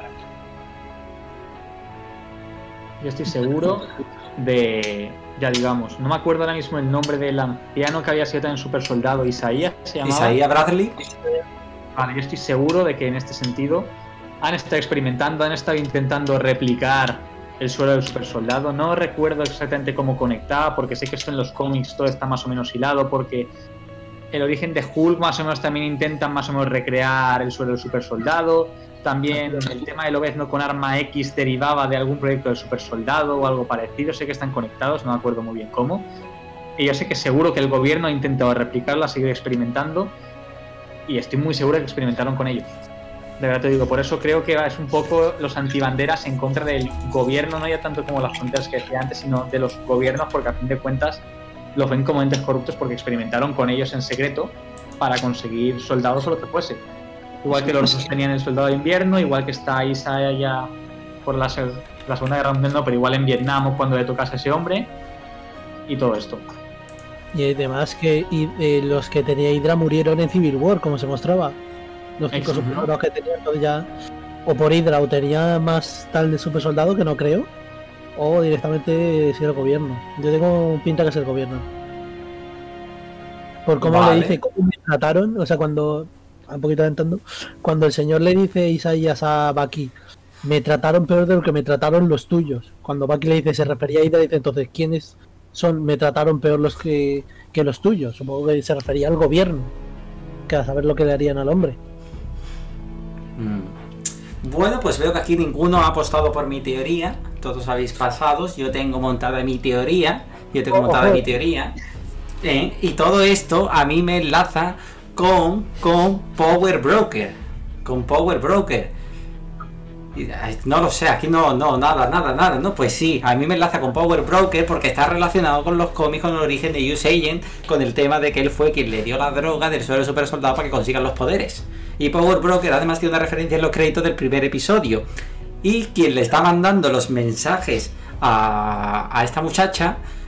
Yo estoy seguro de, ya digamos, no me acuerdo ahora mismo el nombre del anciano que había sido también super soldado, Isaías se llamaba. Isaías Bradley. Vale, yo estoy seguro de que en este sentido han estado experimentando, han estado intentando replicar el suelo del super soldado. No recuerdo exactamente cómo conectaba, porque sé que esto en los cómics todo está más o menos hilado, porque el origen de Hulk más o menos también intentan más o menos recrear el suelo del super soldado. También el tema del Lobezno con arma X derivaba de algún proyecto del super soldado o algo parecido. Sé que están conectados, no me acuerdo muy bien cómo. Y yo sé que seguro que el gobierno ha intentado replicarlo, ha seguido experimentando. Y estoy muy seguro de que experimentaron con ellos. De verdad te digo, por eso creo que es un poco los antibanderas en contra del gobierno, no ya tanto como las fronteras que decía antes, sino de los gobiernos, porque a fin de cuentas los ven como entes corruptos porque experimentaron con ellos en secreto para conseguir soldados o lo que fuese. Igual que los rusos tenían el soldado de invierno, igual que está Isaiah por la, se- la Segunda Guerra Mundial, no, pero igual en Vietnam o cuando le tocase a ese hombre, y todo esto. Y además que y, eh, los que tenía Hydra murieron en Civil War, como se mostraba. Los cinco Exacto. supersoldados que tenían entonces ya, o por Hydra, o tenía más tal de super soldado, que no creo, o directamente si era el gobierno. Yo tengo pinta que es el gobierno. Por cómo Vale. le dice, cómo me trataron, o sea, cuando, un poquito adelantando, cuando el señor le dice Isaías a Bucky, me trataron peor de lo que me trataron los tuyos. Cuando Bucky le dice, se refería a Hydra, dice, entonces, ¿quiénes son? Me trataron peor los que, que los tuyos. Supongo que se refería al gobierno, que a saber lo que le harían al hombre. Mm. Bueno, pues veo que aquí ninguno ha apostado por mi teoría. Todos habéis pasado. Yo tengo montada mi teoría. Yo tengo montada mi teoría. ¿eh? Y todo esto a mí me enlaza con, con Power Broker. Con Power Broker. Y, ay, no lo sé, aquí no, no, nada, nada, nada. No, pues sí, a mí me enlaza con Power Broker porque está relacionado con los cómics, con el origen de Use Agent, con el tema de que él fue quien le dio la droga del suelo super soldado para que consigan los poderes. Y Power Broker además tiene una referencia en los créditos del primer episodio. Y quien le está mandando los mensajes a, a esta muchacha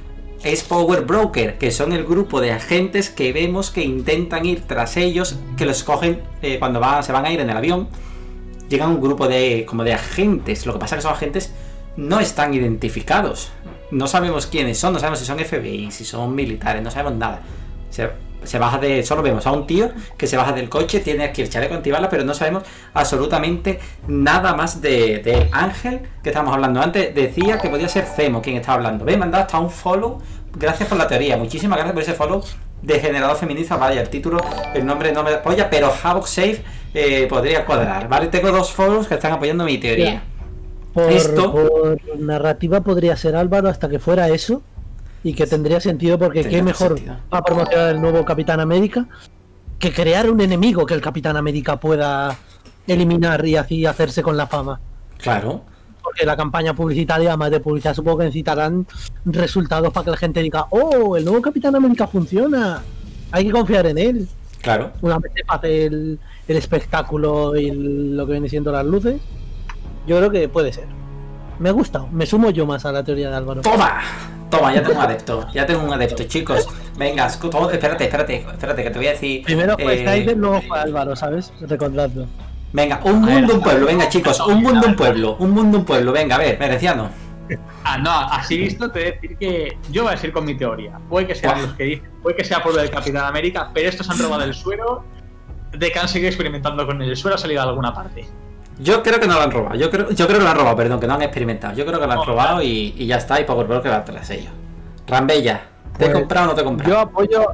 es Power Broker, que son el grupo de agentes que vemos que intentan ir tras ellos, que los cogen eh, cuando va, se van a ir en el avión. Llegan un grupo de como de agentes. Lo que pasa es que esos agentes no están identificados. No sabemos quiénes son, no sabemos si son F B I, si son militares, no sabemos nada. Se, se baja de... Solo vemos a un tío que se baja del coche, tiene aquí el chaleco antibalas, pero no sabemos absolutamente nada más de, de Ángel, que estábamos hablando antes. Decía que podía ser Zemo quien estaba hablando. Me he mandado hasta un follow. Gracias por la teoría. Muchísimas gracias por ese follow. Degenerado feminista, vaya, el título, el nombre no me apoya, pero Havoc Safe eh, podría cuadrar, ¿vale? Tengo dos follows que están apoyando mi teoría. Por, Esto... por narrativa podría ser Álvaro hasta que fuera eso, y que tendría sentido, porque Tendría qué mejor sentido. para promocionar el nuevo Capitán América que crear un enemigo que el Capitán América pueda eliminar y así hacerse con la fama. Claro. Porque la campaña publicitaria, además de publicidad, supongo que necesitarán resultados para que la gente diga: oh, el nuevo Capitán América funciona, hay que confiar en él. Claro. Una vez se pase el, el espectáculo y el- lo que viene siendo las luces, yo creo que puede ser. Me ha gustado, me sumo yo más a la teoría de Álvaro. ¡Toma! Toma, ya tengo un adepto, ya tengo un adepto, chicos. Venga, escu- espérate, espérate, espérate, que te voy a decir. Primero fue eh, Snyder, luego fue Álvaro, ¿sabes? Recordadlo. Venga, un mundo, un pueblo, venga chicos, un mundo, un pueblo, un mundo, un pueblo, venga, a ver, Mereciano. Ah, no, así visto te voy a decir que yo voy a decir con mi teoría. Puede que sean Buah. los que dicen, puede que sea por lo del Capitán América, pero estos han robado el suero de que han seguido experimentando con él. El suero ha salido a alguna parte. Yo creo que no lo han robado, yo creo, yo creo que lo han robado, perdón, que no han experimentado. Yo creo que lo han No, robado y, y ya está, y Power Broker va tras ellos. Rambella, ¿te he Pues, comprado o no te he comprado? Yo apoyo,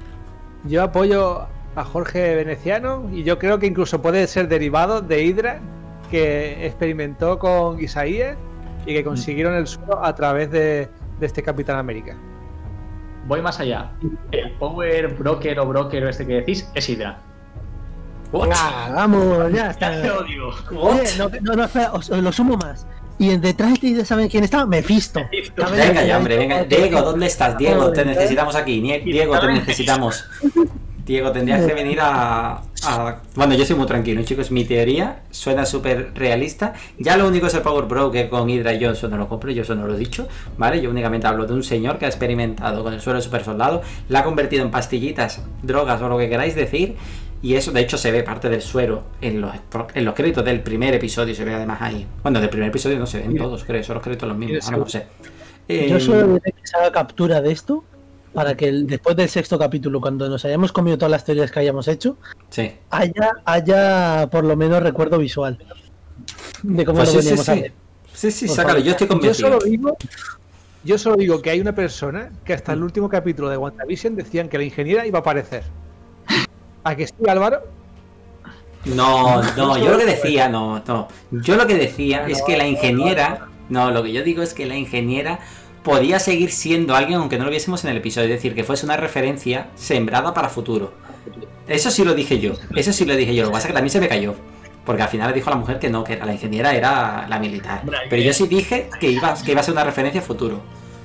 yo apoyo a Jorge Veneciano, y yo creo que incluso puede ser derivado de Hydra, que experimentó con Isaías y que consiguieron el suelo a través de, de este Capitán América. Voy más allá. El Power Broker o Broker o este que decís es Hydra. What? Ah, vamos, ya Ya está. te lo digo. What? Oye, no, no, no, espera, os, os lo sumo más. Y detrás de ellos, ¿saben quién está? Mephisto. Mephisto. ¿Saben? Venga ya, hombre, venga. Diego, ¿dónde estás? Diego, te necesitamos aquí. Nie- Diego, te necesitamos. Diego, tendrías que venir a, a... Bueno, yo soy muy tranquilo, chicos. Mi teoría suena súper realista. Ya lo único es el Power Broker con Hydra. Yo eso no lo compro, yo eso no lo he dicho, ¿vale? Yo únicamente hablo de un señor que ha experimentado con el suelo super soldado, la ha convertido en pastillitas, drogas o lo que queráis decir. Y eso, de hecho, se ve parte del suero en los, en los créditos del primer episodio. Se ve además ahí. Bueno, del primer episodio no se ven todos, creo. Son los créditos los mismos. Ahora no sé. Yo Eh, solo diré que se haga captura de esto para que el- después del sexto capítulo, cuando nos hayamos comido todas las teorías que hayamos hecho, Sí. haya, haya por lo menos recuerdo visual de cómo Pues lo sí, sí, veníamos sí. haciendo. Sí, sí, Por sácalo. favor. Yo estoy Yo convencido. solo digo, yo solo digo que hay una persona que hasta el último capítulo de WandaVision decían que la ingeniera iba a aparecer. ¿A que sí, Álvaro? No, no, yo lo que decía, no, no. Yo lo que decía es que la ingeniera, no, lo que yo digo es que la ingeniera podía seguir siendo alguien aunque no lo viésemos en el episodio, es decir, que fuese una referencia sembrada para futuro. Eso sí lo dije yo, eso sí lo dije yo, lo que pasa es que también se me cayó. Porque al final le dijo a la mujer que no, que era la ingeniera era la militar. Pero yo sí dije que iba, que iba a ser una referencia a futuro.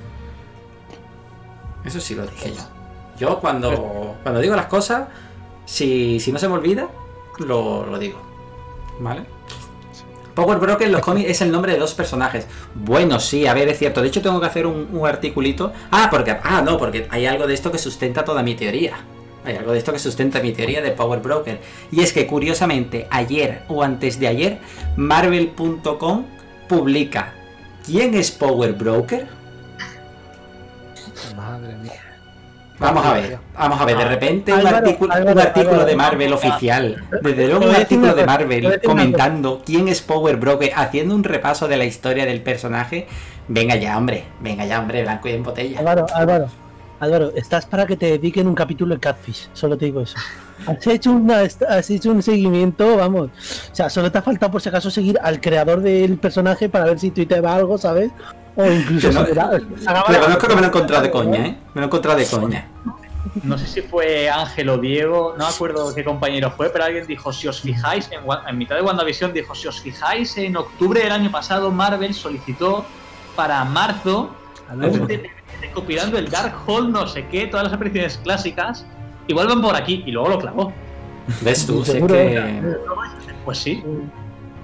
Eso sí lo dije yo. Yo cuando, cuando digo las cosas, si, si no se me olvida, lo, lo digo. ¿Vale? Power Broker en los cómics es el nombre de dos personajes. Bueno, sí, a ver, es cierto. De hecho, tengo que hacer un, un articulito. Ah, porque. Ah, no, porque hay algo de esto que sustenta toda mi teoría. Hay algo de esto que sustenta mi teoría de Power Broker. Y es que, curiosamente, ayer o antes de ayer, Marvel punto com publica ¿quién es Power Broker? Madre mía. Vamos a ver, vamos a ver, de repente un Álvaro, artículo, un Álvaro, artículo Álvaro. de Marvel oficial, desde luego Te un voy a decir artículo una de cosa, te voy a Marvel decir una comentando quién es Power Broker, haciendo un repaso de la historia del personaje. Venga ya, hombre, venga ya, hombre, blanco y en botella. Álvaro, Álvaro, Álvaro, estás para que te dediquen un capítulo de Catfish, solo te digo eso. Has hecho, una, has hecho un seguimiento, vamos. O sea, solo te ha faltado por si acaso seguir al creador del personaje para ver si tuiteaba algo, ¿sabes? O incluso Que no- si era- Reconozco que me lo he encontrado de coña, ¿eh? Me lo he encontrado de coña. No sé si fue Ángel o Diego, no me acuerdo qué compañero fue, pero alguien dijo, si os fijáis, en, Wa- en mitad de WandaVision dijo, si os fijáis, en octubre del año pasado Marvel solicitó para marzo Álvaro. recopilando el Darkhold, no sé qué, todas las apariciones clásicas, y vuelven por aquí, y luego lo clavó. ¿Ves tú? Sé Seguro. que... Pues sí.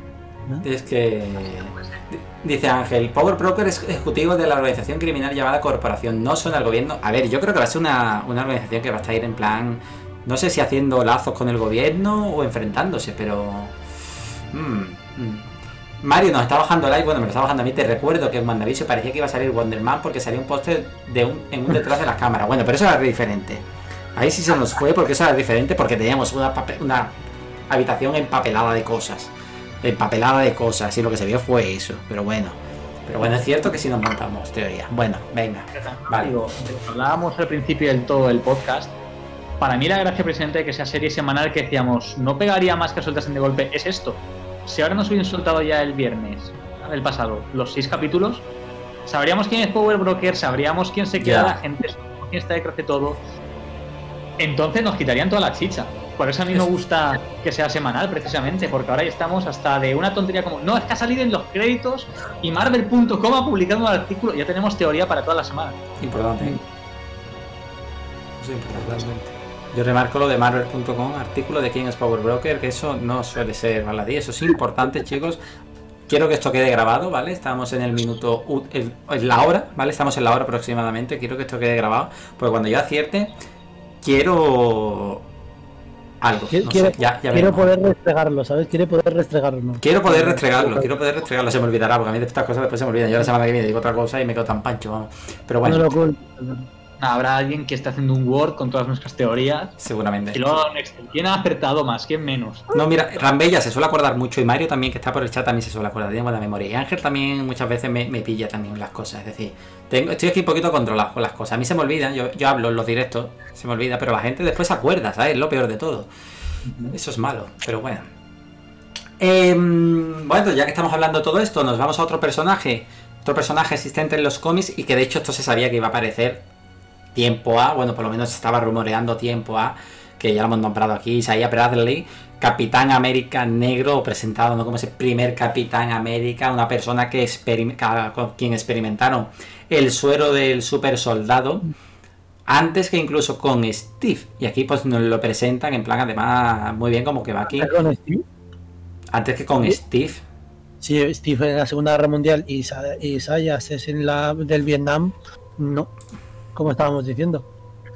¿no? Es que... Dice Ángel, Power Broker es ejecutivo de la organización criminal llamada Corporación, no son al gobierno. A ver, yo creo que va a ser una, una organización que va a estar en plan... No sé si haciendo lazos con el gobierno o enfrentándose, pero... Mm, mm. Mario nos está bajando like, bueno, me lo está bajando a mí. Te recuerdo que en WandaVision parecía que iba a salir Wonder Man porque salía un póster de un, en un detrás de las cámaras. Bueno, pero eso era diferente. Ahí sí se nos fue porque eso era diferente porque teníamos una, una habitación empapelada de cosas. Empapelada de cosas y lo que se vio fue eso. Pero bueno, pero bueno, es cierto que sí nos montamos teoría. Bueno, venga. Vale. Digo, hablábamos al principio del todo el podcast. Para mí la gracia precisamente de que sea serie semanal que decíamos, no pegaría más que soltasen de golpe, es esto. Si ahora nos hubiesen soltado ya el viernes, el pasado, los seis capítulos, sabríamos quién es Power Broker, sabríamos quién se queda, Ya. la gente, quién está detrás de todo. Entonces nos quitarían toda la chicha. Por eso a mí me gusta que sea semanal, precisamente, porque ahora ya estamos hasta de una tontería como, no, es que ha salido en los créditos y Marvel punto com ha publicado un artículo, ya tenemos teoría para toda la semana. Importante. Eso es importante. Yo remarco lo de Marvel punto com, artículo de quién es Power Broker, que eso no suele ser baladí, eso es importante, chicos. Quiero que esto quede grabado, ¿vale? Estamos en el minuto, en la hora, ¿vale? Estamos en la hora aproximadamente, quiero que esto quede grabado, porque cuando yo acierte, quiero algo, Quiero, no quiero, sé, ya, ya quiero veremos. poder restregarlo, ¿sabes? Quiere poder restregarlo. ¿no? Quiero poder restregarlo, quiero poder restregarlo, se me olvidará, porque a mí de estas cosas después se me olvidan. Yo la semana que viene digo otra cosa y me quedo tan pancho, vamos. Pero bueno, No lo oculto. Habrá alguien que esté haciendo un Word con todas nuestras teorías seguramente. y luego en Excel. ¿Quién ha acertado más? ¿Quién menos? No, mira, Rambella se suele acordar mucho y Mario también, que está por el chat, también se suele acordar, tiene buena memoria. Y Ángel también muchas veces me, me pilla también las cosas, es decir, tengo, estoy aquí un poquito controlado con las cosas. A mí se me olvidan, yo, yo hablo en los directos, se me olvida, pero la gente después se acuerda, ¿sabes? Es lo peor de todo. Eso es malo, pero bueno. Eh, bueno, ya que estamos hablando de todo esto, nos vamos a otro personaje, otro personaje existente en los cómics y que de hecho esto se sabía que iba a aparecer tiempo A, bueno, por lo menos se estaba rumoreando tiempo A, que ya lo hemos nombrado aquí, Isaiah Bradley, Capitán América negro, presentado ¿no? como ese primer Capitán América, una persona que experim- con quien experimentaron el suero del super soldado, antes que incluso con Steve, y aquí pues nos lo presentan en plan además muy bien como que va aquí, ¿Con Steve? antes que con ¿Sí? Steve. Sí, Steve en la Segunda Guerra Mundial y Isa- y Isaias es en la del Vietnam, no, como estábamos diciendo.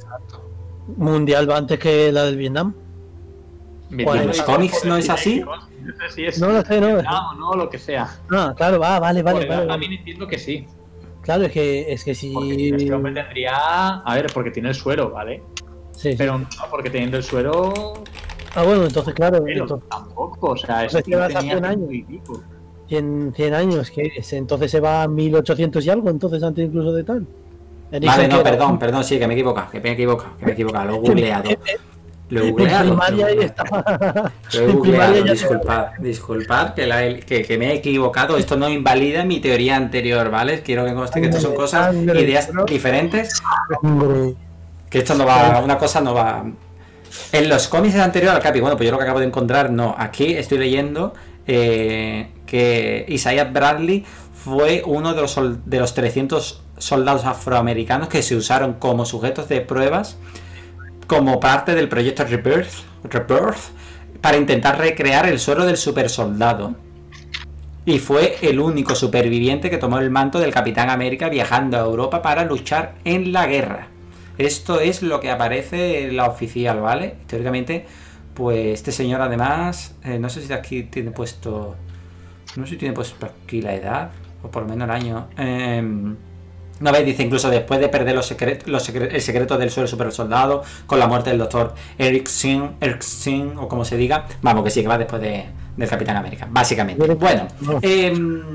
Mundial va antes que la del Vietnam. ¿En los cómics no es así? No sé si es No lo sé, no. no, no, lo que sea. Ah, claro, va, vale, vale, Porque vale, vale. también entiendo que sí. Claro, es que es que si Porque este hombre tendría. A ver, porque tiene el suero, ¿vale? sí, sí. Pero no, porque teniendo el suero. Ah, bueno, entonces claro, Pero entonces, tampoco, o sea, Pues eso que vas a tenía cien años. ciento y pico. cien, cien años, que es, entonces se va a mil ochocientos y algo, entonces antes incluso de tal. Vale, Dicen no, que era- perdón, perdón, sí, que me he equivocado, que me he equivocado, que me he equivocado, lo he googleado. Lo he En googleado. primaria lo he ya googleado. estaba. Lo he En primaria googleado, ya disculpad, disculpad que, la he- que, que me he equivocado. Esto no invalida mi teoría anterior, ¿vale? Quiero que conste que esto son cosas, Sangre, ideas sangre. diferentes, Hombre, que esto no va, una cosa no va. En los cómics anteriores al Capi, bueno, pues yo lo que acabo de encontrar, no. Aquí estoy leyendo eh, que Isaiah Bradley fue uno de los, sol- de los trescientos soldados afroamericanos que se usaron como sujetos de pruebas como parte del proyecto Rebirth, Rebirth para intentar recrear el suero del supersoldado. Y fue el único superviviente que tomó el manto del Capitán América viajando a Europa para luchar en la guerra. Esto es lo que aparece en la oficial, ¿vale? Teóricamente, pues este señor además, eh, no sé si aquí tiene puesto, no sé si tiene puesto aquí la edad, o por lo menos el año. Eh, no veis, dice incluso después de perder los secret- los secre- el secreto del suelo super soldado, con la muerte del doctor Erickson, Erickson, o como se diga, vamos que sí, que va después de, del Capitán América, básicamente. Bueno, eh,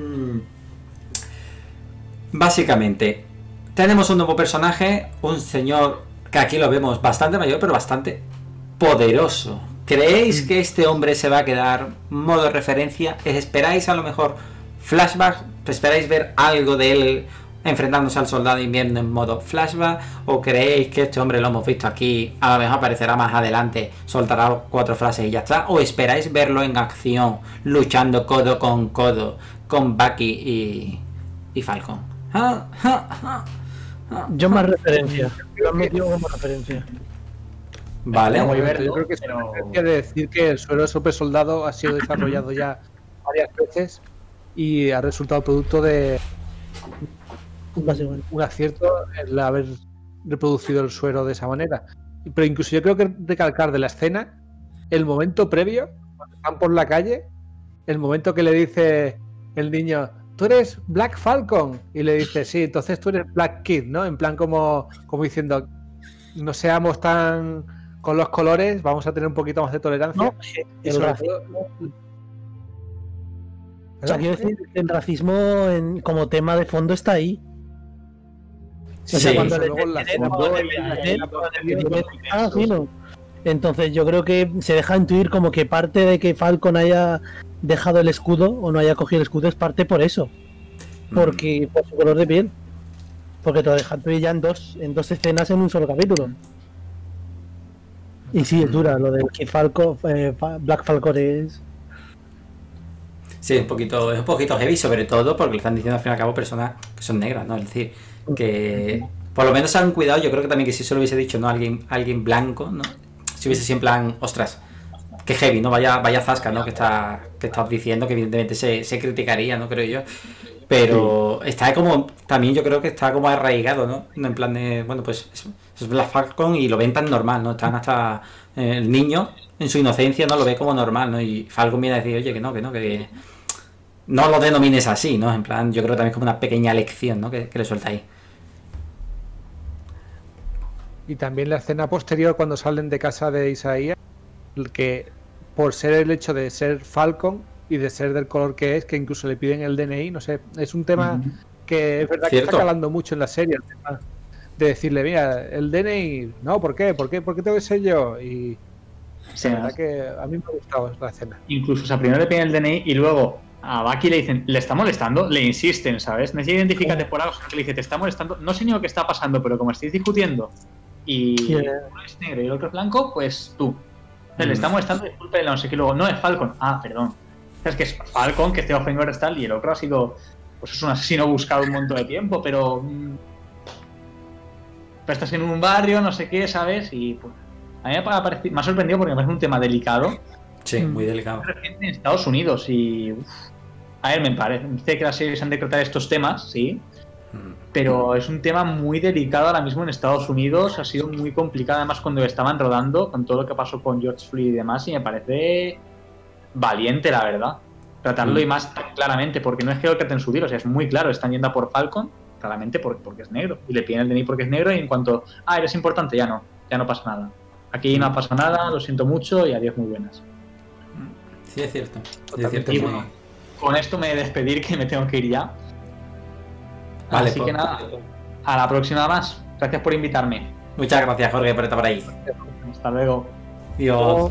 básicamente, tenemos un nuevo personaje, un señor que aquí lo vemos bastante mayor, pero bastante poderoso. ¿Creéis que este hombre se va a quedar modo referencia? ¿Esperáis a lo mejor flashback? ¿Esperáis ver algo de él enfrentándose al soldado de invierno en modo flashback? ¿O creéis que este hombre lo hemos visto aquí, a lo mejor aparecerá más adelante, soltará cuatro frases y ya está? ¿O esperáis verlo en acción, luchando codo con codo con Bucky y, y Falcon? Ah, ah, ah, ah, yo más referencia. Yo me digo como referencia. Vale. Muy Yo verlo, creo que es pero- una referencia de decir que el suelo super soldado ha sido desarrollado ya varias veces y ha resultado producto de un acierto el haber reproducido el suero de esa manera. Pero incluso yo creo que recalcar de la escena el momento previo, cuando están por la calle, el momento que le dice el niño, tú eres Black Falcon, y le dice, sí, entonces tú eres Black Kid, ¿no? En plan como, como diciendo, no seamos tan con los colores, vamos a tener un poquito más de tolerancia. No, y el sobre racismo, todo- o sea, quiero decir, el racismo en- como tema de fondo está ahí. Sí, O sea, cuando le luego la dicen, segunda "No, y le- la- le- la- le- le- ah, sí, no". Entonces yo creo que se deja intuir como que parte de que Falcon haya dejado el escudo o no haya cogido el escudo es parte por eso, porque por su color de piel, porque te lo dejan intuir ya en dos en dos escenas en un solo capítulo. Y sí, es dura lo de que Falcon, eh, Fa- Black Falcon es. Sí, es un poquito, es un poquito heavy, sobre todo porque le están diciendo al fin y al cabo personas que son negras, ¿no? Es decir, que por lo menos se han cuidado. Yo creo que también que si se lo hubiese dicho, ¿no? Alguien, alguien blanco, ¿no? Si hubiese sido en plan, ostras, qué heavy, ¿no? Vaya, vaya zasca, ¿no? Que está, que estás diciendo, que evidentemente se, se criticaría, ¿no? Creo yo. Pero sí, está como, también yo creo que está como arraigado, ¿no? En plan de, bueno, pues es, es Black Falcon y lo ven tan normal, ¿no? Están hasta eh, el niño en su inocencia, ¿no? Lo ve como normal, ¿no? Y Falcon viene a decir, oye, que no, que no, que no lo denomines así, ¿no? En plan, yo creo que también es como una pequeña lección, ¿no? Que, que le suelta ahí. Y también la escena posterior cuando salen de casa de Isaías, que por ser el hecho de ser Falcon y de ser del color que es, que incluso le piden el D N I, no sé, es un tema uh-huh. que es verdad ¿Cierto? que está calando mucho en la serie, el tema de decirle, mira, el D N I, no, ¿por qué? ¿Por qué, ¿Por qué tengo que ser yo? Y sí, la verdad que a mí me ha gustado la escena. Incluso, o sea, primero le piden el D N I y luego a Bucky le dicen, le está molestando, le insisten, ¿sabes? Necesita identificarte por algo, que le dice, te está molestando, no sé ni lo que está pasando, pero como estáis discutiendo y yeah. uno es negro y el otro es blanco, pues tú. O sea, mm. le está molestando, disculpe, no sé qué, luego, no es Falcon, ah, perdón. Es que es Falcon, que este Offengover tal, y el otro ha sido, pues es un asesino buscado un montón de tiempo, pero... Mmm, pero estás en un barrio, no sé qué, ¿sabes? Y pues, a mí me ha, parecido, me ha sorprendido porque me parece un tema delicado. Sí, muy delicado. En Estados Unidos y... Uf, a ver, me parece que las series han de tratar estos temas, sí, pero es un tema muy delicado ahora mismo en Estados Unidos, ha sido muy complicado además cuando estaban rodando, con todo lo que pasó con George Floyd y demás, y me parece valiente, la verdad, tratarlo mm. y más tan claramente, porque no es que lo traten subir, o sea, es muy claro, están yendo a por Falcon, claramente porque, porque es negro, y le piden el D N I porque es negro, y en cuanto, ah, eres importante, ya no, ya no pasa nada. Aquí no pasa nada, lo siento mucho, y adiós, muy buenas. Sí, es cierto. Sí, es cierto y que... bueno, con esto me voy a despedir, que me tengo que ir ya. Vale, Así pues... que nada, a la próxima más. Gracias por invitarme. Muchas gracias, Jorge, por estar por ahí. Hasta luego. Dios.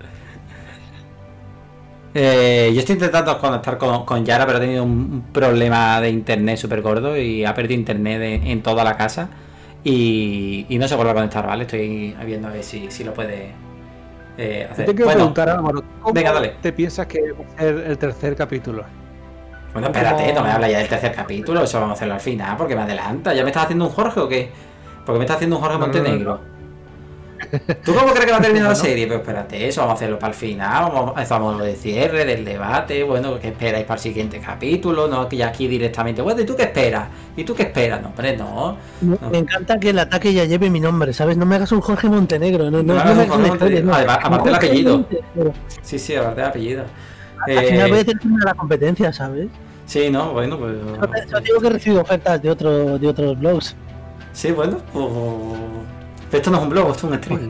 Eh, yo estoy intentando conectar con, con Yara, pero he tenido un, un problema de internet súper gordo y ha perdido internet de, en toda la casa y, y no se vuelve a conectar, ¿vale? Estoy viendo a ver si, si lo puede eh, hacer. Te quiero bueno, preguntar, Álvaro, ¿cómo venga, dale. te piensas que va a ser el tercer capítulo? Bueno, espérate, no me habla ya del tercer capítulo, eso vamos a hacerlo al final, porque me adelanta. ¿Ya me estás haciendo un Jorge o qué? ¿Por qué me estás haciendo un Jorge Montenegro? No, no, no. ¿Tú cómo crees que va a terminar la serie? Pues espérate, eso vamos a hacerlo para el final, vamos a hacer lo de cierre, del debate, bueno, ¿qué esperáis para el siguiente capítulo? No, que ya aquí directamente, bueno, ¿y tú qué esperas? ¿Y tú qué esperas? No, hombre, no. no. Me encanta que el ataque ya lleve mi nombre, ¿sabes? No me hagas un Jorge Montenegro, no, no, no, no me hagas un Jorge no. Además, aparte del apellido. Sí, sí, aparte del apellido. Al eh... final voy a tener la competencia, ¿sabes? Sí, no, bueno, pues... Yo, te, yo digo que he recibido ofertas de, otro, de otros blogs. Sí, bueno, pues... Esto no es un blog, esto es un stream.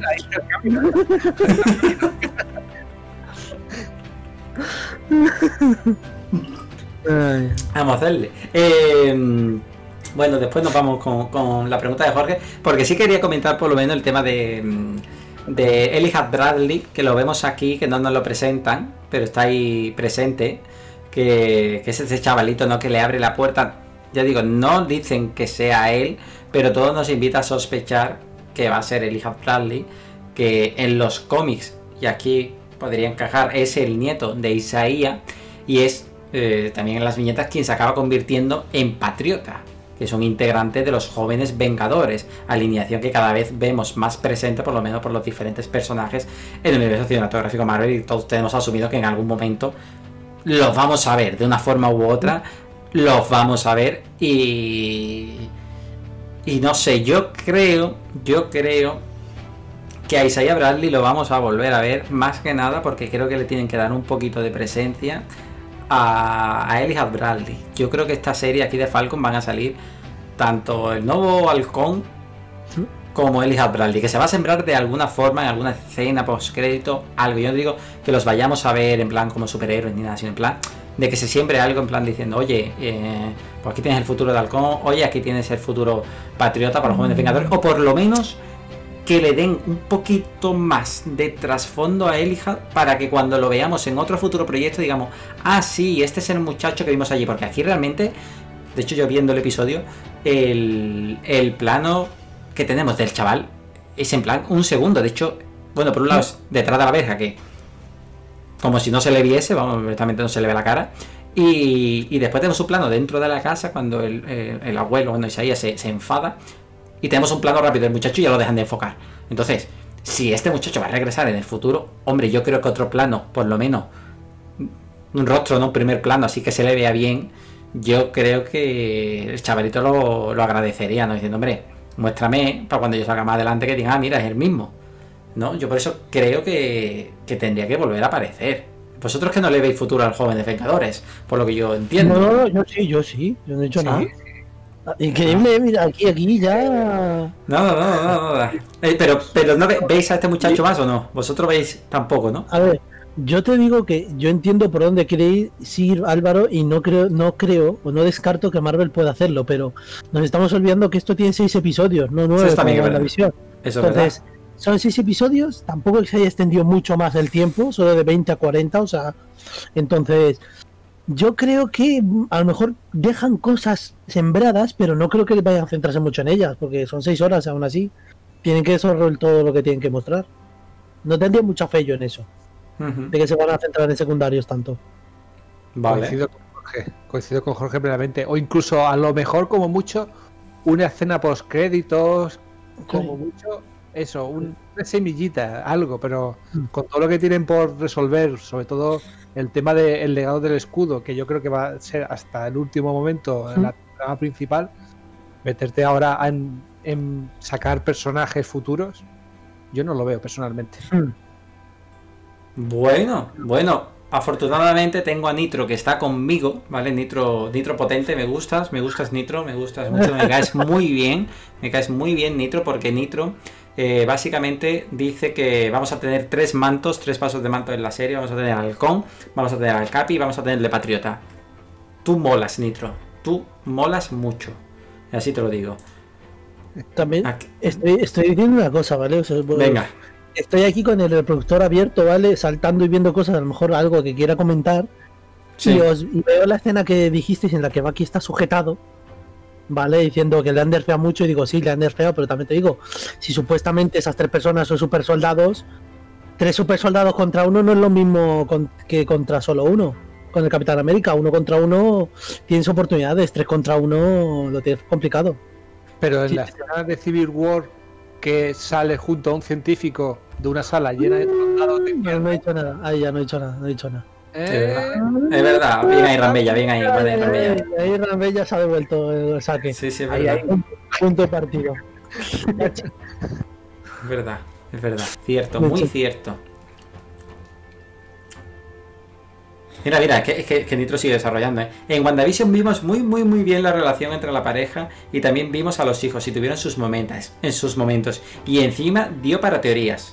Vamos a hacerle. Eh, bueno, después nos vamos con, con la pregunta de Jorge, porque sí quería comentar por lo menos el tema de, de Elijah Bradley, que lo vemos aquí, que no nos lo presentan, pero está ahí presente, que, que es ese chavalito, ¿no? Que le abre la puerta. Ya digo, no dicen que sea él, pero todo nos invita a sospechar que va a ser Elijah Bradley, que en los cómics, y aquí podría encajar, es el nieto de Isaías, y es eh, también en las viñetas quien se acaba convirtiendo en Patriota, que es un integrante de los Jóvenes Vengadores, alineación que cada vez vemos más presente, por lo menos por los diferentes personajes en el universo cinematográfico Marvel, y todos tenemos asumido que en algún momento los vamos a ver de una forma u otra, los vamos a ver y y no sé, yo creo, yo creo que a Isaiah Bradley lo vamos a volver a ver más que nada porque creo que le tienen que dar un poquito de presencia a, a Elijah Bradley. Yo creo que esta serie aquí de Falcon van a salir tanto el nuevo halcón como Elijah Bradley, que se va a sembrar de alguna forma en alguna escena post crédito, algo. Yo no digo que los vayamos a ver en plan como superhéroes ni nada, sino en plan de que se siembre algo en plan diciendo, oye, eh, pues aquí tienes el futuro de halcón, oye, aquí tienes el futuro patriota para los jóvenes vengadores, o por lo menos que le den un poquito más de trasfondo a Elijah para que cuando lo veamos en otro futuro proyecto digamos, ah, sí, este es el muchacho que vimos allí, porque aquí realmente, de hecho yo viendo el episodio, el, el plano que tenemos del chaval es en plan un segundo, de hecho, bueno, por un lado es detrás de la verja, que como si no se le viese, vamos, directamente no se le ve la cara, y, y después tenemos un plano dentro de la casa cuando el, el, el abuelo, cuando Isaías se, se enfada, y tenemos un plano rápido del muchacho y ya lo dejan de enfocar. Entonces, si este muchacho va a regresar en el futuro, hombre, yo creo que otro plano, por lo menos un rostro, no un primer plano, así que se le vea bien, yo creo que el chavalito lo, lo agradecería, ¿no? Diciendo, hombre, muéstrame para cuando yo salga más adelante que diga, ah, mira, es el mismo, ¿no? Yo por eso creo que, que tendría que volver a aparecer. Vosotros que no le veis futuro al joven de Vengadores, por lo que yo entiendo. No, no, yo sí, yo sí, yo no he hecho ¿Sí? nada. Increíble, mira, aquí, aquí ya. No, no, no, no, no. Eh, pero, pero ¿no ve, veis a este muchacho más o no? Vosotros veis tampoco, ¿no? A ver, yo te digo que yo entiendo por dónde quiere ir sí, Álvaro, y no creo, no creo o no descarto que Marvel pueda hacerlo, pero nos estamos olvidando que esto tiene seis episodios, no nueve, como en la visión. Eso Entonces, es son seis episodios, tampoco se haya extendido mucho más el tiempo, solo de veinte a cuarenta, o sea, entonces yo creo que a lo mejor dejan cosas sembradas, pero no creo que vayan a centrarse mucho en ellas, porque son seis horas aún así. Tienen que desarrollar todo lo que tienen que mostrar. No tendría mucha fe yo en eso, uh-huh. de que se van a centrar en secundarios tanto. Vale. Coincido con Jorge, coincido con Jorge plenamente. O incluso a lo mejor como mucho una escena post créditos, como sí. mucho eso, un, una semillita, algo, pero con todo lo que tienen por resolver, sobre todo el tema del legado del escudo, que yo creo que va a ser hasta el último momento en la trama principal, meterte ahora en, en sacar personajes futuros, yo no lo veo personalmente. Bueno, bueno, afortunadamente tengo a Nitro que está conmigo, ¿vale? Nitro, Nitro potente, me gustas, me gustas Nitro, me gustas mucho, me caes muy bien, me caes muy bien Nitro, porque Nitro eh, básicamente dice que vamos a tener tres mantos, tres pasos de manto en la serie, vamos a tener al Halcón, vamos a tener al Capi y vamos a tener el de Patriota. Tú molas, Nitro, tú molas mucho, y así te lo digo. También estoy, estoy diciendo una cosa, ¿vale? O sea, bueno, venga. Estoy aquí con el reproductor abierto, ¿vale? Saltando y viendo cosas, a lo mejor algo que quiera comentar. Sí. Y, os, y veo la escena que dijisteis en la que Bucky está sujetado, ¿vale? Diciendo que le han nerfeado mucho, y digo, sí, le han nerfeado, pero también te digo, si supuestamente esas tres personas son super soldados, tres super soldados contra uno no es lo mismo con, que contra solo uno. Con el Capitán América, uno contra uno tienes oportunidades, tres contra uno lo tienes complicado. Pero en sí. la escena de Civil War que sale junto a un científico de una sala llena de soldados de no, no he dicho nada, ahí ya no he dicho nada, no he dicho nada. Eh, es verdad, bien ahí Rambella, bien ahí, vale, Rambella. Ahí Rambella se ha devuelto el saque. Sí, sí, es ahí verdad. hay un punto de partido. Es verdad, es verdad, cierto, muy cierto. Mira, mira, es que, es que, es que Nitro sigue desarrollando, ¿eh? En WandaVision vimos muy, muy, muy bien la relación entre la pareja y también vimos a los hijos y tuvieron sus momentos, en sus momentos. Y encima dio para teorías.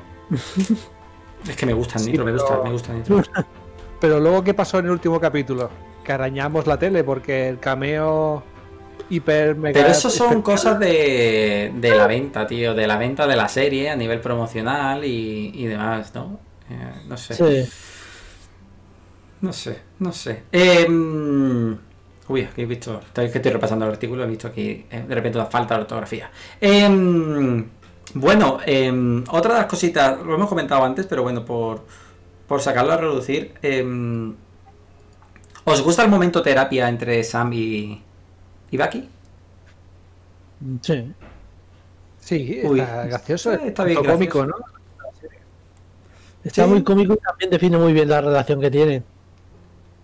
Es que me gusta Nitro, sí, me gusta, pero... me gusta Nitro. Pero luego, ¿qué pasó en el último capítulo? Que arañamos la tele porque el cameo hiper mega... Pero eso son cosas de, de la venta, tío, de la venta de la serie a nivel promocional y, y demás, ¿no? Eh, no sé. Sí. No sé, no sé. Eh, uy, aquí he visto, que estoy repasando el artículo, he visto aquí eh, de repente una falta de ortografía. Eh, bueno, eh, otra de las cositas, lo hemos comentado antes, pero bueno, por, por sacarlo a reducir. Eh, ¿Os gusta el momento terapia entre Sam y, y Bucky? Sí. Sí, uy, está gracioso, está, está bien cómico, ¿no? Está sí. muy cómico y también define muy bien la relación que tienen.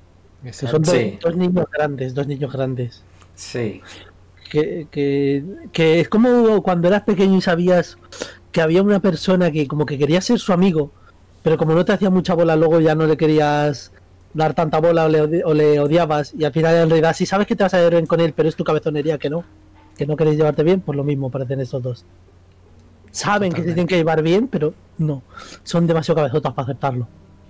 Exacto. Que son dos, Sí. dos niños grandes, dos niños grandes. Sí. Que, que, que es como cuando eras pequeño y sabías que había una persona que como que quería ser su amigo, pero como no te hacía mucha bola, luego ya no le querías dar tanta bola o le, odi- o le odiabas, y al final en realidad sí sabes que te vas a llevar bien con él, pero es tu cabezonería que no, que no queréis llevarte bien, pues lo mismo parecen estos dos. Saben que se Totalmente. tienen que llevar bien, pero no, son demasiado cabezotas para aceptarlo.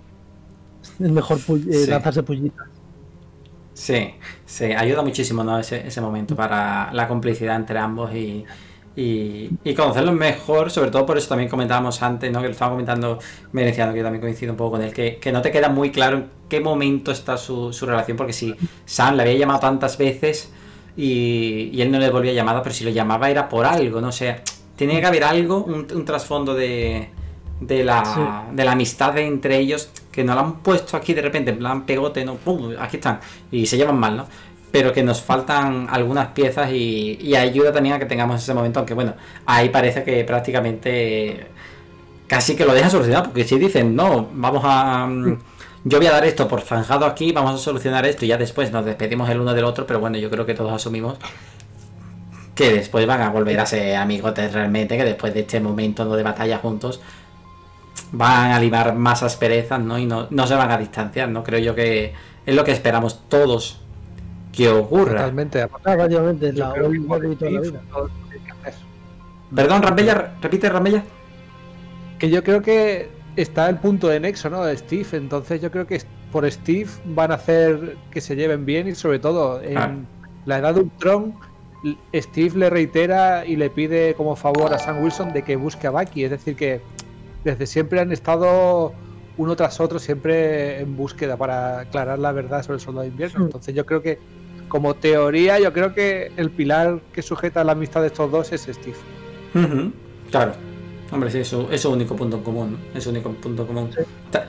Es mejor pu- eh, Sí. lanzarse pullitas. Sí, sí, ayuda muchísimo, ¿no? ese, ese momento para la complicidad entre ambos y, y, y conocerlos mejor, sobre todo por eso también comentábamos antes, ¿no? Que lo estaba comentando Mereciano, que yo también coincido un poco con él, que, que no te queda muy claro en qué momento está su, su relación, porque si Sam le había llamado tantas veces y, y él no le devolvía llamada, pero si lo llamaba era por algo, ¿no? O sea, tenía que haber algo, un, un trasfondo de, de, la, Sí. de la amistad de entre ellos, que no la han puesto aquí de repente, en plan pegote, no, pum, aquí están, y se llevan mal, ¿no? Pero que nos faltan algunas piezas y, y ayuda también a que tengamos ese momento, aunque bueno, ahí parece que prácticamente casi que lo deja solucionado, porque si dicen, no, vamos a... mm, yo voy a dar esto por zanjado aquí, vamos a solucionar esto y ya después nos despedimos el uno del otro, pero bueno, yo creo que todos asumimos que después van a volver a ser amigotes realmente, que después de este momento, ¿no?, de batalla juntos van a limar más asperezas, ¿no? Y no, no se van a distanciar, ¿no? Creo yo que es lo que esperamos todos que ocurra. Totalmente. Ah, básicamente, es Yo la creo que old con world y toda la Steve vida. todo lo que hay que hacer. Perdón, Rambella, repite, Rambella. Que yo creo que está el punto de nexo, ¿no? De Steve. Entonces yo creo que por Steve van a hacer que se lleven bien y sobre todo en Ah. la edad de Ultron, Steve le reitera y le pide como favor a Sam Wilson de que busque a Bucky. Es decir, que desde siempre han estado uno tras otro siempre en búsqueda para aclarar la verdad sobre el Soldado de Invierno. Mm. Entonces yo creo que como teoría yo creo que el pilar que sujeta la amistad de estos dos es Steve. Ujú, claro. Hombre, sí, eso es su único punto en común, ¿no? Es su único punto en común. Está,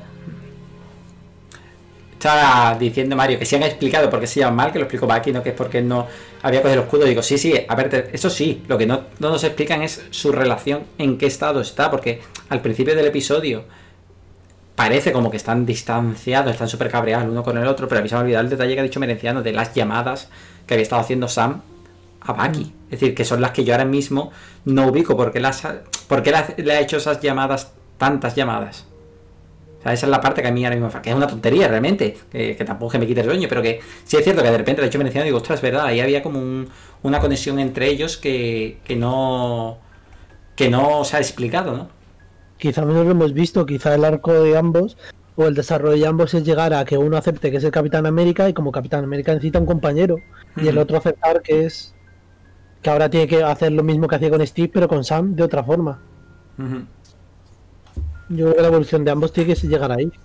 está diciendo Mario que si han explicado por qué se llaman mal, que lo explicó Bucky, ¿no? Que es porque no había cogido el escudo. Digo, sí, sí, a ver, te- eso sí, lo que no, no nos explican es su relación, en qué estado está, porque al principio del episodio parece como que están distanciados, están súper cabreados el uno con el otro, pero a mí se me ha olvidado el detalle que ha dicho Merenciano de las llamadas que había estado haciendo Sam a Bucky. Es decir, que son las que yo ahora mismo no ubico. ¿Por qué, las ha, por qué le, ha, le ha hecho esas llamadas, tantas llamadas? O sea, esa es la parte que a mí ahora mismo me fa- que es una tontería realmente, que, que tampoco que me quite el sueño, pero que sí es cierto que de repente le he hecho mención y digo, ostras, es verdad, ahí había como un- una conexión entre ellos que, que no que no se ha explicado, ¿no? Quizá menos lo hemos visto, quizá el arco de ambos o el desarrollo de ambos es llegar a que uno acepte que es el Capitán América y como Capitán América necesita un compañero y el Ujú. otro aceptar que es que ahora tiene que hacer lo mismo que hacía con Steve pero con Sam de otra forma. Ujú. Yo creo que la evolución de ambos tiene que llegar ahí.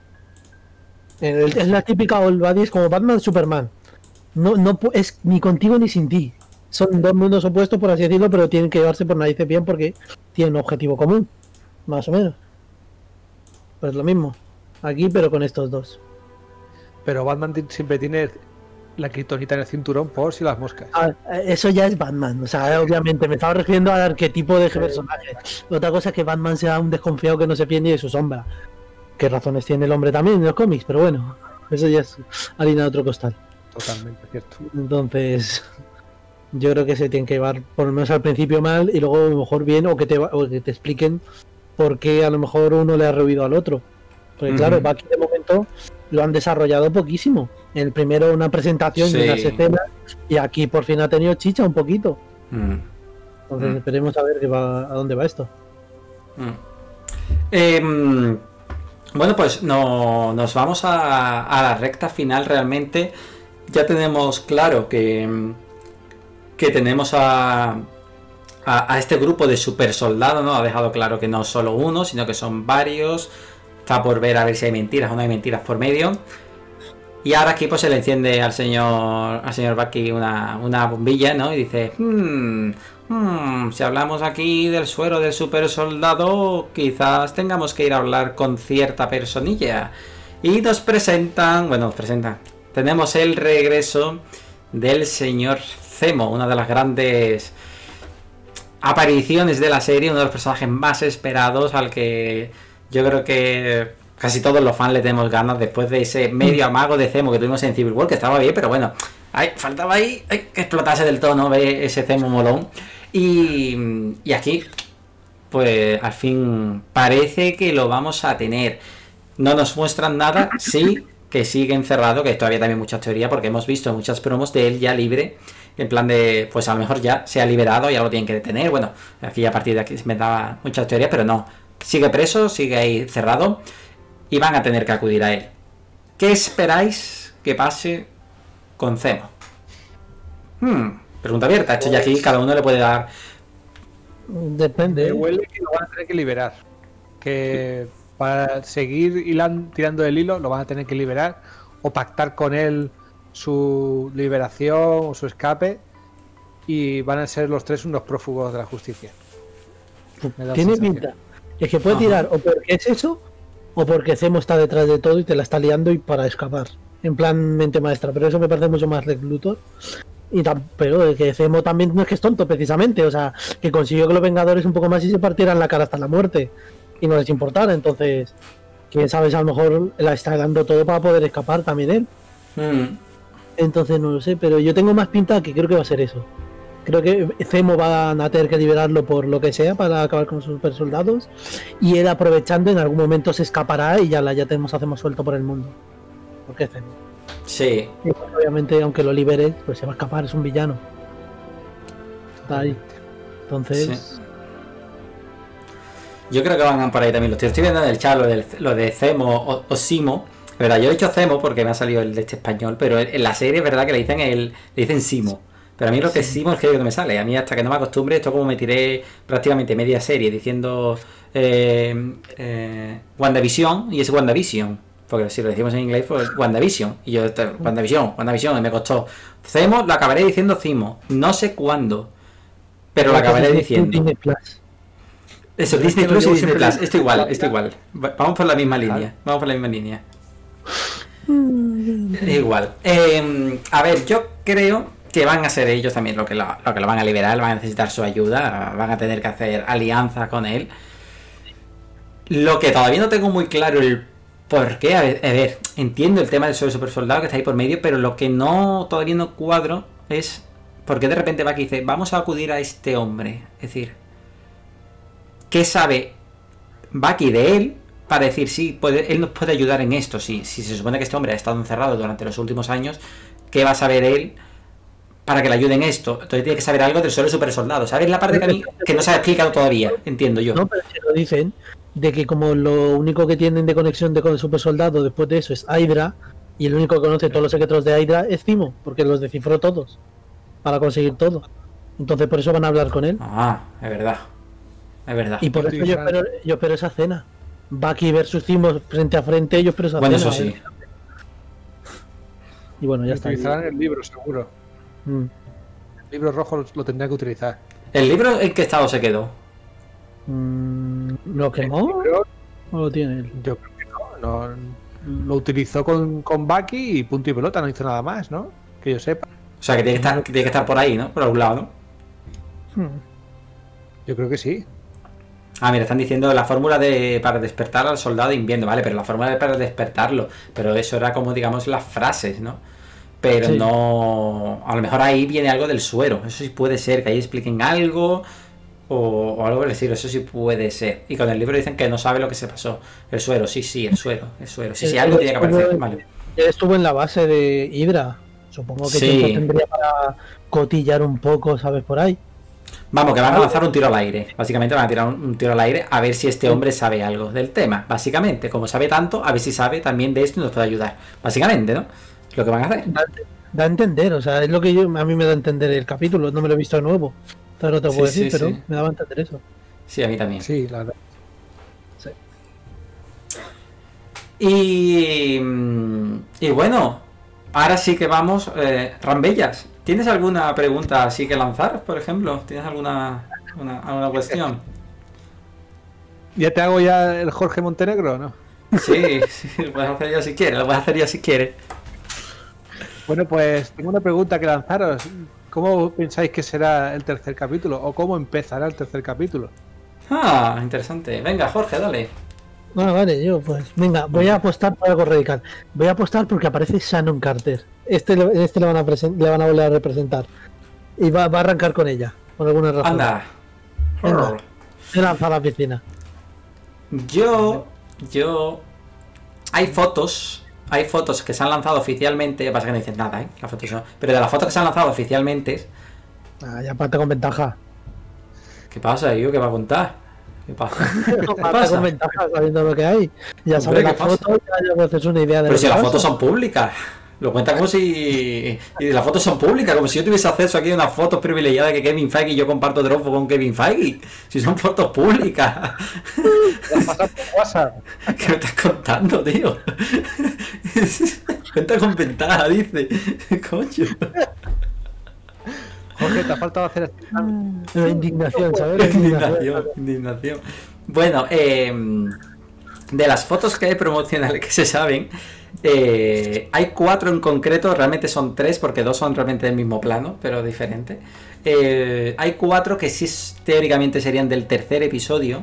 El- Es la típica old buddy, es como Batman Superman. No, no pu- es ni contigo ni sin ti. Son dos mundos opuestos, por así decirlo, pero tienen que llevarse por narices bien porque tienen un objetivo común. Más o menos. Pues lo mismo. Aquí, pero con estos dos. Pero Batman ti- siempre tiene la kriptonita en el cinturón por si las moscas. Ah, eso ya es Batman. O sea, obviamente me estaba refiriendo al arquetipo de personaje. Otra cosa es que Batman sea un desconfiado que no se fíe ni de su sombra. ¿Qué razones tiene el hombre también en los cómics? Pero bueno, eso ya es harina de otro costal. Totalmente cierto. Entonces, yo creo que se tienen que llevar por lo menos al principio mal y luego a lo mejor bien, o que te, va- o que te expliquen por qué a lo mejor uno le ha rehuido al otro. Porque claro, Ujú. Bucky de momento lo han desarrollado poquísimo. En el primero una presentación Sí. y unas escenas, y aquí por fin ha tenido chicha un poquito. Mm. Entonces Mm. esperemos a ver qué va, a dónde va esto. Mm. Em, bueno, pues no, nos vamos a, a la recta final realmente. Ya tenemos claro que, que tenemos a, a, a este grupo de super soldados, ¿no? Ha dejado claro que no es solo uno, sino que son varios. Está por ver a ver si hay mentiras o no hay mentiras por medio. Y ahora aquí pues se le enciende al señor al señor Bucky una, una bombilla, ¿no? Y dice, hmm, hmm, si hablamos aquí del suero del super soldado, quizás tengamos que ir a hablar con cierta personilla. Y nos presentan, bueno, nos presentan, tenemos el regreso del señor Zemo, una de las grandes apariciones de la serie, uno de los personajes más esperados, al que yo creo que casi todos los fans le tenemos ganas después de ese medio amago de Zemo que tuvimos en Civil War, que estaba bien, pero bueno, ay, faltaba ahí ay, que explotase del todo, ¿no? Ver ese Zemo molón. Y, y aquí, pues al fin parece que lo vamos a tener. No nos muestran nada, sí que sigue encerrado, que todavía también muchas teorías, porque hemos visto muchas promos de él ya libre, en plan de, pues a lo mejor ya se ha liberado, ya lo tienen que detener. Bueno, aquí a partir de aquí se me daba muchas teorías, pero no, sigue preso, sigue ahí cerrado y van a tener que acudir a él. ¿Qué esperáis que pase con Zemo? Hmm, pregunta abierta, hecho ya aquí cada uno le puede dar. Depende. Me huele que lo van a tener que liberar. Que para seguir hilan, tirando el hilo lo van a tener que liberar o pactar con él su liberación o su escape, y van a ser los tres unos prófugos de la justicia. Tiene pinta. Es que puede tirar o porque es eso o porque Zemo está detrás de todo y te la está liando y para escapar. En plan mente maestra, pero eso me parece mucho más Lex Luthor. Y tan, pero que Zemo también no es que es tonto precisamente, o sea, que consiguió que los Vengadores un poco más y se partieran la cara hasta la muerte y no les importara. Entonces, quién sabe, a lo mejor la está dando todo para poder escapar también él. Hmm. Entonces no lo sé, pero yo tengo más pinta que creo que va a ser eso. Creo que Zemo van a tener que liberarlo por lo que sea para acabar con sus super soldados, y él aprovechando en algún momento se escapará y ya la ya tenemos hacemos suelto por el mundo. Porque Zemo. Sí. Y pues, obviamente aunque lo libere, pues se va a escapar, es un villano. Está ahí. Entonces. Sí. Yo creo que van por ahí también los tíos. Estoy viendo en el chat lo, del, lo de Zemo o, o Simo. ¿Verdad? Yo he dicho Zemo porque me ha salido el de este español, pero en la serie es verdad que le dicen el, le dicen Simo. Pero a mí lo que es Simo es que no me sale. A mí hasta que no me acostumbre, esto como me tiré prácticamente media serie diciendo eh, eh, WandaVision, y es WandaVision. Porque si lo decimos en inglés, pues WandaVision. Y yo, WandaVision, WandaVision, y me costó. Zemo lo acabaré diciendo Zimo. No sé cuándo, pero lo acabaré diciendo. Eso, Disney Plus y Disney Plus. Esto igual, esto igual. Vamos por la misma línea. Vamos por la misma línea. Igual. Eh, a ver, yo creo que van a ser ellos también lo que lo, lo que lo van a liberar, van a necesitar su ayuda, van a tener que hacer alianza con él. Lo que todavía no tengo muy claro el por qué, a ver, a ver entiendo el tema del super soldado que está ahí por medio, pero lo que no todavía no cuadro es por qué de repente va aquí y dice, vamos a acudir a este hombre. Es decir, ¿qué sabe Bucky de él? Para decir, sí, puede, él nos puede ayudar en esto. Si, si se supone que este hombre ha estado encerrado durante los últimos años, ¿qué va a saber él para que le ayude en esto? Entonces tiene que saber algo del solo super soldado. ¿Sabes la parte que a mí que no se ha explicado todavía? Entiendo yo. No, pero se lo dicen de que como lo único que tienen de conexión de con el super soldado después de eso es Hydra, y el único que conoce todos los secretos de Hydra es Zemo, porque los descifró todos para conseguir todo. Entonces por eso van a hablar con él. Ah, es verdad. Es verdad. Y por eso yo espero, yo espero esa cena. Bucky versus Zemo frente a frente, yo espero esa bueno, cena. Bueno, eso sí. ¿eh? Y bueno, ya está. Utilizarán el libro, seguro. Mm. El libro rojo lo, lo tendría que utilizar. ¿El libro en qué estado se quedó? Mm, ¿Lo quemó? ¿O lo tiene él? Yo creo que no, no. Lo utilizó con, con Bucky y punto y pelota, no hizo nada más, ¿no? Que yo sepa. O sea, que tiene que estar, que tiene que estar por ahí, ¿no? Por algún lado, ¿no? Hmm. Yo creo que sí. Ah, mira, están diciendo la fórmula de para despertar al soldado de invierno, vale, pero la fórmula de para despertarlo, pero eso era como, digamos, las frases, ¿no? Pero sí. No, a lo mejor ahí viene algo del suero, eso sí puede ser, que ahí expliquen algo o, o algo por decir, eso sí puede ser. Y con el libro dicen que no sabe lo que se pasó. El suero, sí, sí, el suero, el suero. Sí, sí, algo tiene que aparecer, vale. Él estuvo en la base de Hydra, supongo que sí. tiempo tendría para cotillar un poco, ¿sabes? Por ahí. Vamos, que van a lanzar un tiro al aire. Básicamente van a tirar un, un tiro al aire a ver si este hombre sabe algo del tema. Básicamente, como sabe tanto, a ver si sabe también de esto y nos puede ayudar. Básicamente, ¿no? Lo que van a hacer. Da, da a entender, o sea, es lo que yo, a mí me da a entender el capítulo. No me lo he visto de nuevo. Entonces no te puedo sí, decir, sí, pero sí. Me daba a entender eso. Sí, a mí también. Sí, la verdad. Sí. Y, y bueno, ahora sí que vamos, eh, Rambellas. ¿Tienes alguna pregunta así que lanzar, por ejemplo? ¿Tienes alguna, una, alguna cuestión? ¿Ya te hago ya el Jorge Montenegro, no? Sí, sí, lo puedes hacer ya si quieres, lo puedes hacer ya si quieres. Bueno, pues tengo una pregunta que lanzaros. ¿Cómo pensáis que será el tercer capítulo? ¿O cómo empezará el tercer capítulo? Ah, interesante. Venga, Jorge, dale. Ah, vale, yo pues venga, voy a apostar por algo radical. Voy a apostar porque aparece Shannon Carter. Este, le- este le, van a presen- le van a volver a representar. Y va, va a arrancar con ella, por alguna razón. Anda. Venga, se lanza a la piscina. Yo, yo... Hay fotos, hay fotos que se han lanzado oficialmente, pasa que no dicen nada, ¿eh? Las fotos no. Pero de las fotos que se han lanzado oficialmente, Ah, ya parte con ventaja. ¿qué pasa, yo? ¿Qué va a contar? ¿Qué pasa? ¿Qué Parte pasa? con ventaja sabiendo lo que hay. Ya Hombre, sabes ¿qué la pasa? foto, ya, ya haces una idea de Pero lo si que las pasa. fotos son públicas. Lo cuenta como si... Y las fotos son públicas, como si yo tuviese acceso aquí a unas fotos privilegiadas que Kevin Feige y yo comparto Dropbox con Kevin Feige. Si son fotos públicas. Las pasas por WhatsApp. ¿Qué me estás contando, tío? Cuenta con ventaja, dice. Coño. Jorge, te ha faltado hacer este... La indignación, ¿sabes? La indignación. Indignación, indignación. Bueno, eh, de las fotos que hay promocionales que se saben, eh, hay cuatro en concreto, realmente son tres porque dos son realmente del mismo plano, pero diferente. Eh, hay cuatro que sí teóricamente serían del tercer episodio.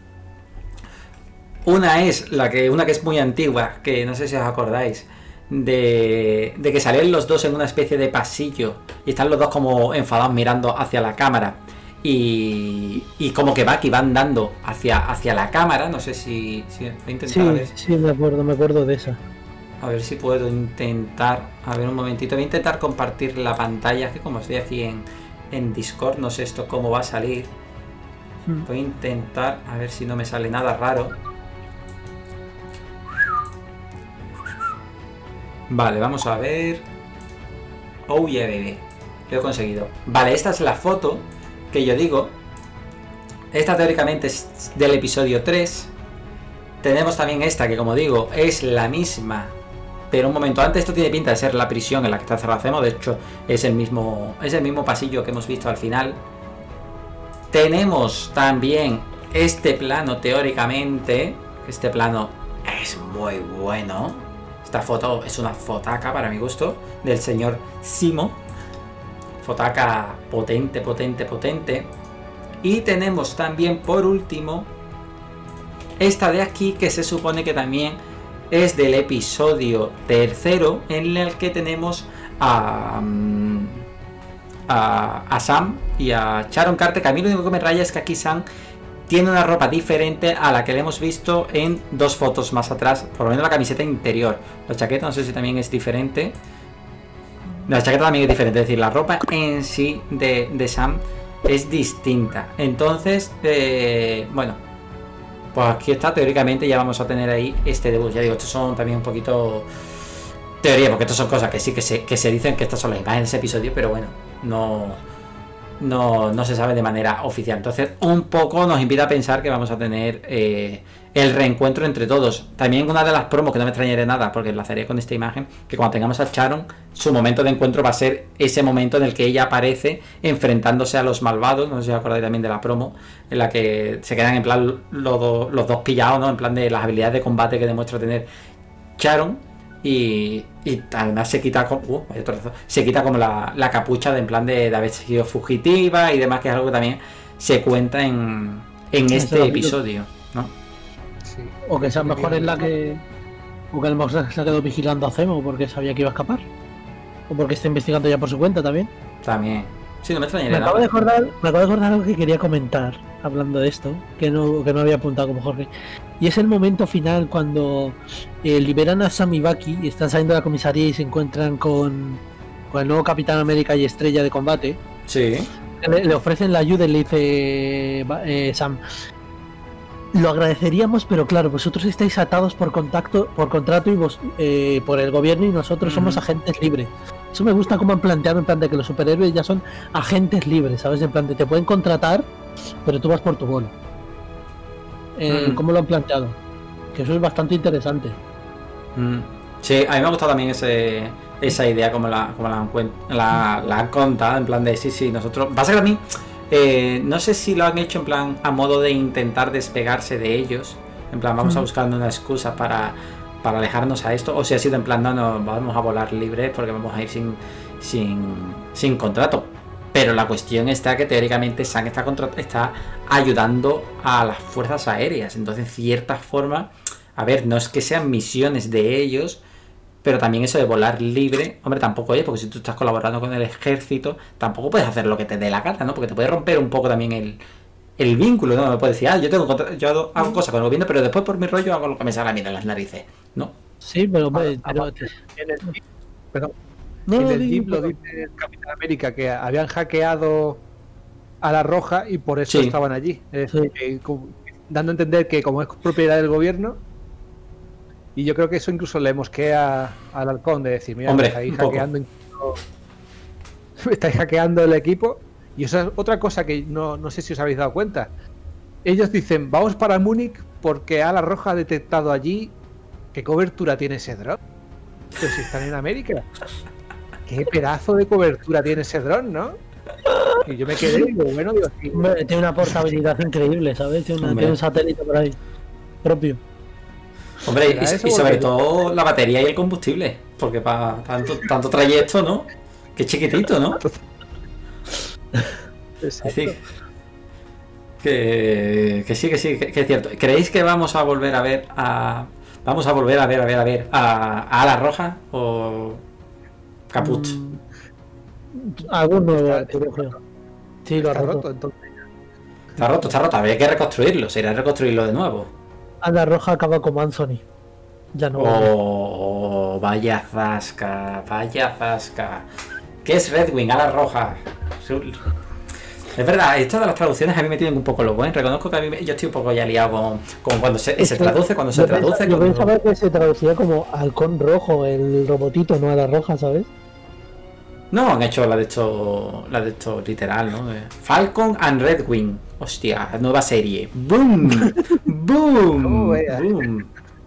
Una es la que, una que es muy antigua, que no sé si os acordáis. De, de que salen los dos en una especie de pasillo y están los dos como enfadados mirando hacia la cámara y, y como que va que van dando hacia, hacia la cámara. No sé si, si voy a intentar Sí, ver, sí, me acuerdo, me acuerdo de esa. a ver si puedo intentar, a ver un momentito, voy a intentar compartir la pantalla, que como estoy aquí en, en Discord, no sé esto cómo va a salir. Mm. Voy a intentar a ver si no me sale nada raro. Vale, vamos a ver. Oh yeah, baby. Lo he conseguido. Vale, esta es la foto que yo digo. Esta teóricamente es del episodio tres. Tenemos también esta que, como digo, es la misma. Pero un momento antes, esto tiene pinta de ser la prisión en la que está encerrado Zemo. De hecho, es el mismo, es el mismo pasillo que hemos visto al final. Tenemos también este plano teóricamente. Este plano es muy bueno. Esta foto es una fotaca para mi gusto del señor Zemo. Fotaca potente, potente, potente. Y tenemos también por último esta de aquí que se supone que también es del episodio tercero, en el que tenemos a, a, a Sam y a Sharon Carter, que a mí lo único que me raya es que aquí Sam tiene una ropa diferente a la que le hemos visto en dos fotos más atrás, por lo menos la camiseta interior. La chaqueta no sé si también es diferente. La chaqueta también es diferente, es decir, la ropa en sí de, de Sam es distinta. Entonces, eh, bueno, pues aquí está, teóricamente ya vamos a tener ahí este debut. Ya digo, estos son también un poquito teoría, porque estas son cosas que sí que se, que se dicen que estas son las imágenes de ese episodio, pero bueno, no... No, no se sabe de manera oficial. Entonces un poco nos invita a pensar que vamos a tener eh, el reencuentro entre todos. También una de las promos que no me extrañaría nada, porque enlazaría con esta imagen, que cuando tengamos a Sharon, su momento de encuentro va a ser ese momento en el que ella aparece enfrentándose a los malvados. No sé si os acordáis también de la promo, en la que se quedan en plan los, do, los dos pillados, ¿no? En plan de las habilidades de combate que demuestra tener Sharon. Y, y además se quita como, uh, se quita como la, la capucha de en plan de, de haber sido fugitiva y demás, que es algo que también se cuenta en, en este episodio, ¿no? Sí. O que sea mejor es la que. O que a lo mejor se ha quedado vigilando a Zemo porque sabía que iba a escapar. O porque está investigando ya por su cuenta también. También. Sí, no me Me extrañaría acabo, de nada. acordar, me acabo de acordar algo que quería comentar hablando de esto, que no, que no había apuntado como Jorge. Y es el momento final cuando eh, liberan a Sam y Bucky y están saliendo de la comisaría y se encuentran con, con el nuevo Capitán América y Estrella de Combate. Sí. Le, le ofrecen la ayuda y le dice eh, Sam: lo agradeceríamos, pero claro, vosotros estáis atados por contacto, por contrato y vos, eh, por el gobierno, y nosotros Mm. somos agentes libres. Eso me gusta como han planteado, en plan de que los superhéroes ya son agentes libres, ¿sabes? En plan de te pueden contratar, pero tú vas por tu bono. Eh, Mm. ¿Cómo lo han planteado? Que eso es bastante interesante. Mm. Sí, a mí me ha gustado también ese, esa idea como la, como la, han, cuen- la, la han contado, en plan de sí, sí, nosotros... Pasa que a mí, eh, no sé si lo han hecho en plan a modo de intentar despegarse de ellos, en plan vamos a Mm. buscar una excusa para, para alejarnos a esto, o si ha sido en plan no, no, vamos a volar libres porque vamos a ir sin, sin, sin contrato. Pero la cuestión está que teóricamente Sam está, contra está ayudando a las fuerzas aéreas. Entonces, en cierta forma, a ver, no es que sean misiones de ellos, pero también eso de volar libre, hombre, tampoco es, porque si tú estás colaborando con el ejército, tampoco puedes hacer lo que te dé la gana, ¿no? Porque te puede romper un poco también el, el vínculo, ¿no? Me puedes decir, ah, yo tengo contra yo hago, hago cosas con el gobierno, pero después por mi rollo hago lo que me sale a mí de las narices, ¿no? Sí, pero... pero, pero, En el, perdón, no, en no, el digo, Jeep lo pero- dice el Capitán América, que habían hackeado a la Roja y por eso Sí. estaban allí. Es decir, Sí. que como- dando a entender que como es propiedad del gobierno, y yo creo que eso incluso le mosquea al halcón de decir, mira, Hombre, me estáis un poco. hackeando, incluso- me estáis hackeando el equipo. Y eso es otra cosa que no, no sé si os habéis dado cuenta. Ellos dicen, vamos para Múnich porque a la Roja ha detectado allí qué cobertura tiene ese dron. Pero si están en América. Qué pedazo de cobertura tiene ese dron, ¿no? Y yo me quedé y digo, bueno, digo, sí, Hombre, tiene una portabilidad increíble, ¿sabes? Tiene, una- Hombre. tiene un satélite por ahí propio. Hombre, ¿Será y, eso? y sobre Porque- todo la batería y el combustible, porque para tanto, tanto trayecto, ¿no? Qué chiquitito, ¿no? Es decir, que, que sí, que sí, que, que es cierto. ¿Creéis que vamos a volver a ver a... Vamos a volver a ver, a ver, a ver a, a Ala Roja o Caput? Mm, algún nuevo Está- Arturo. Sí, lo ha está roto. roto, entonces. Está roto, está roto, habría que reconstruirlo, sería reconstruirlo de nuevo. Ala Roja acaba como Anthony. Ya no. Oh, vaya zasca, vaya zasca. ¿Qué es Redwing? Ala Roja. Es verdad, esto de las traducciones a mí me tienen un poco loco, ¿eh? Reconozco que a mí me- yo estoy un poco ya liado con, con cuando se, se traduce, cuando se Yo traduce. pensaba- Yo cuando- pensaba que se traducía como halcón rojo, el robotito, no Ala Roja, ¿sabes? No, han hecho la de esto, la de esto literal, ¿no? Eh, Falcon and Redwing. Hostia, nueva serie. ¡Boom! ¡Boom! Oh, vaya. ¡Boom!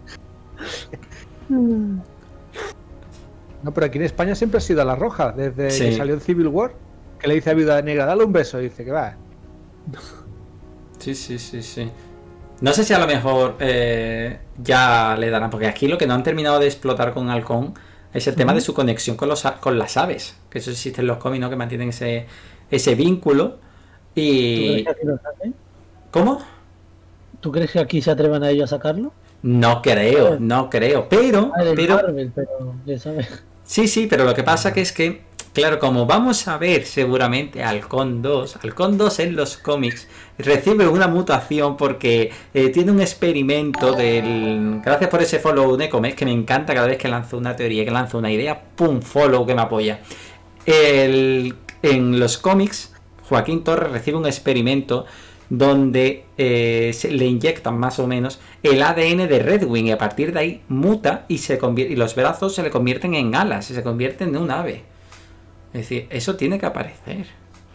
No, pero aquí en España siempre ha sido a la Roja, desde Sí. que salió en Civil War, que le dice a Viuda Negra, dale un beso, y dice que va. Sí, sí, sí, sí. No sé si a lo mejor eh, ya le darán, porque aquí lo que no han terminado de explotar con Halcón es el tema de su conexión con, los, a- con las aves, que eso existe en los cómics, ¿no? Que mantienen ese, ese vínculo. ¿Tú Y... crees que aquí lo saquen? ¿Cómo? ¿Tú crees que aquí se atrevan a ellos a sacarlo? No creo, no creo, pero... Ah, del pero Marvel, pero ya sabes. Sí, sí, pero lo que pasa que es que, claro, como vamos a ver seguramente a Halcón dos, Halcón dos en los cómics recibe una mutación porque eh, tiene un experimento del... Gracias por ese follow, Necomes, que me encanta cada vez que lanzo una teoría, que lanzo una idea, ¡pum! Follow que me apoya. El- En los cómics, Joaquín Torres recibe un experimento donde eh, se le inyectan más o menos el A D N de Redwing y a partir de ahí muta y se convierte, y los brazos se le convierten en alas y se convierten en un ave. Es decir, eso tiene que aparecer.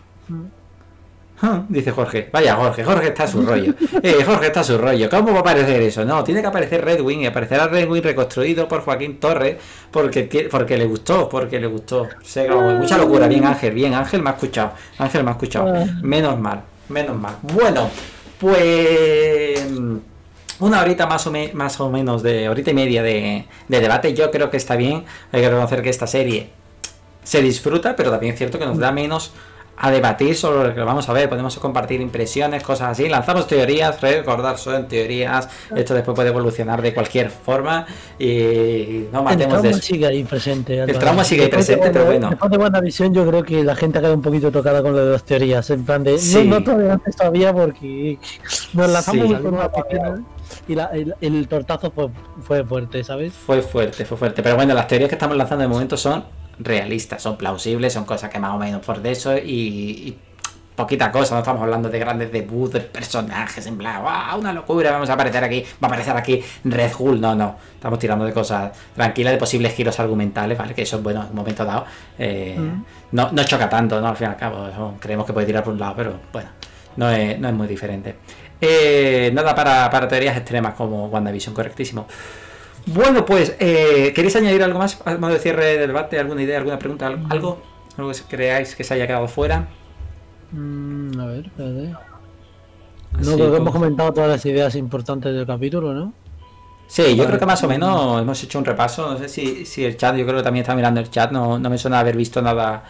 Ah, dice Jorge, vaya Jorge, Jorge está a su rollo. Eh, Jorge está a su rollo. ¿Cómo va a aparecer eso? No, tiene que aparecer Redwing y aparecerá Redwing reconstruido por Joaquín Torres porque, porque le gustó, porque le gustó. Sé que mucha locura, bien Ángel, bien Ángel me ha escuchado. Ángel me ha escuchado. Menos mal, menos mal. Bueno, pues una horita más o, me- más o menos de horita y media de, de debate. Yo creo que está bien. Hay que reconocer que esta serie se disfruta, pero también es cierto que nos da menos a debatir sobre lo que vamos a ver. Podemos compartir impresiones, cosas así, lanzamos teorías, recordar son teorías, esto después puede evolucionar de cualquier forma y no El matemos trauma de sigue ahí presente. El trauma sigue ahí Después de presente, pero Wanda- bueno. Después de WandaVision yo creo que la gente ha quedado un poquito tocada con lo de las teorías. En plan de, Sí. no, no te adelantes todavía porque nos lanzamos Sí. por una piscina y la- el, el tortazo fue, fue fuerte, ¿sabes? Fue fuerte, fue fuerte. Pero bueno, las teorías que estamos lanzando de momento son realistas, son plausibles, son cosas que más o menos por de eso y, y poquita cosa, no estamos hablando de grandes debuts de personajes, en plan, ¡wow! Una locura, vamos a aparecer aquí, va a aparecer aquí Red Hulk, no, no, estamos tirando de cosas tranquilas, de posibles giros argumentales, ¿vale? Que eso es bueno en un momento dado, eh, Mm. no, no choca tanto, ¿no? Al fin y al cabo, eso creemos que puede tirar por un lado, pero bueno, no es, no es muy diferente. Eh, nada para, para teorías extremas como WandaVision, correctísimo. Bueno, pues, eh, ¿queréis añadir algo más a modo de cierre del debate? ¿Alguna idea, alguna pregunta? ¿Algo? ¿Algo, ¿Algo que creáis que se haya quedado fuera? Mm, a ver, espérate. No, Así creo que como- hemos comentado todas las ideas importantes del capítulo, ¿no? Sí, yo Vale. creo que más o menos hemos hecho un repaso. No sé si, si el chat, yo creo que también está mirando el chat, no, no me suena haber visto nada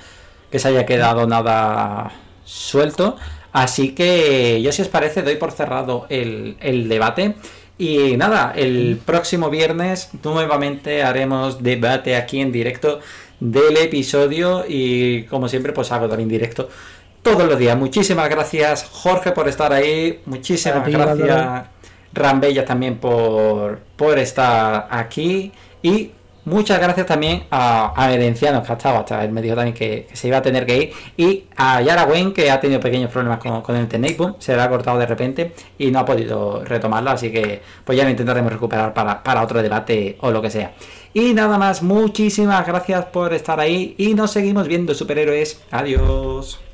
que se haya quedado nada suelto. Así que yo, si os parece, doy por cerrado el, el debate. Y nada, el próximo viernes nuevamente haremos debate aquí en directo del episodio. Y como siempre, pues hago también directo todos los días. Muchísimas gracias, Jorge, por estar ahí. Muchísimas ti, gracias, Álvaro. Rambella, también por, por estar aquí. Y muchas gracias también a, a Herenciano, que ha estado hasta él me dijo también que, que se iba a tener que ir. Y a Yara Wen, que ha tenido pequeños problemas con, con el Teneipo, se le ha cortado de repente y no ha podido retomarlo. Así que pues ya lo intentaremos recuperar para, para otro debate o lo que sea. Y nada más, muchísimas gracias por estar ahí. Y nos seguimos viendo, superhéroes. Adiós.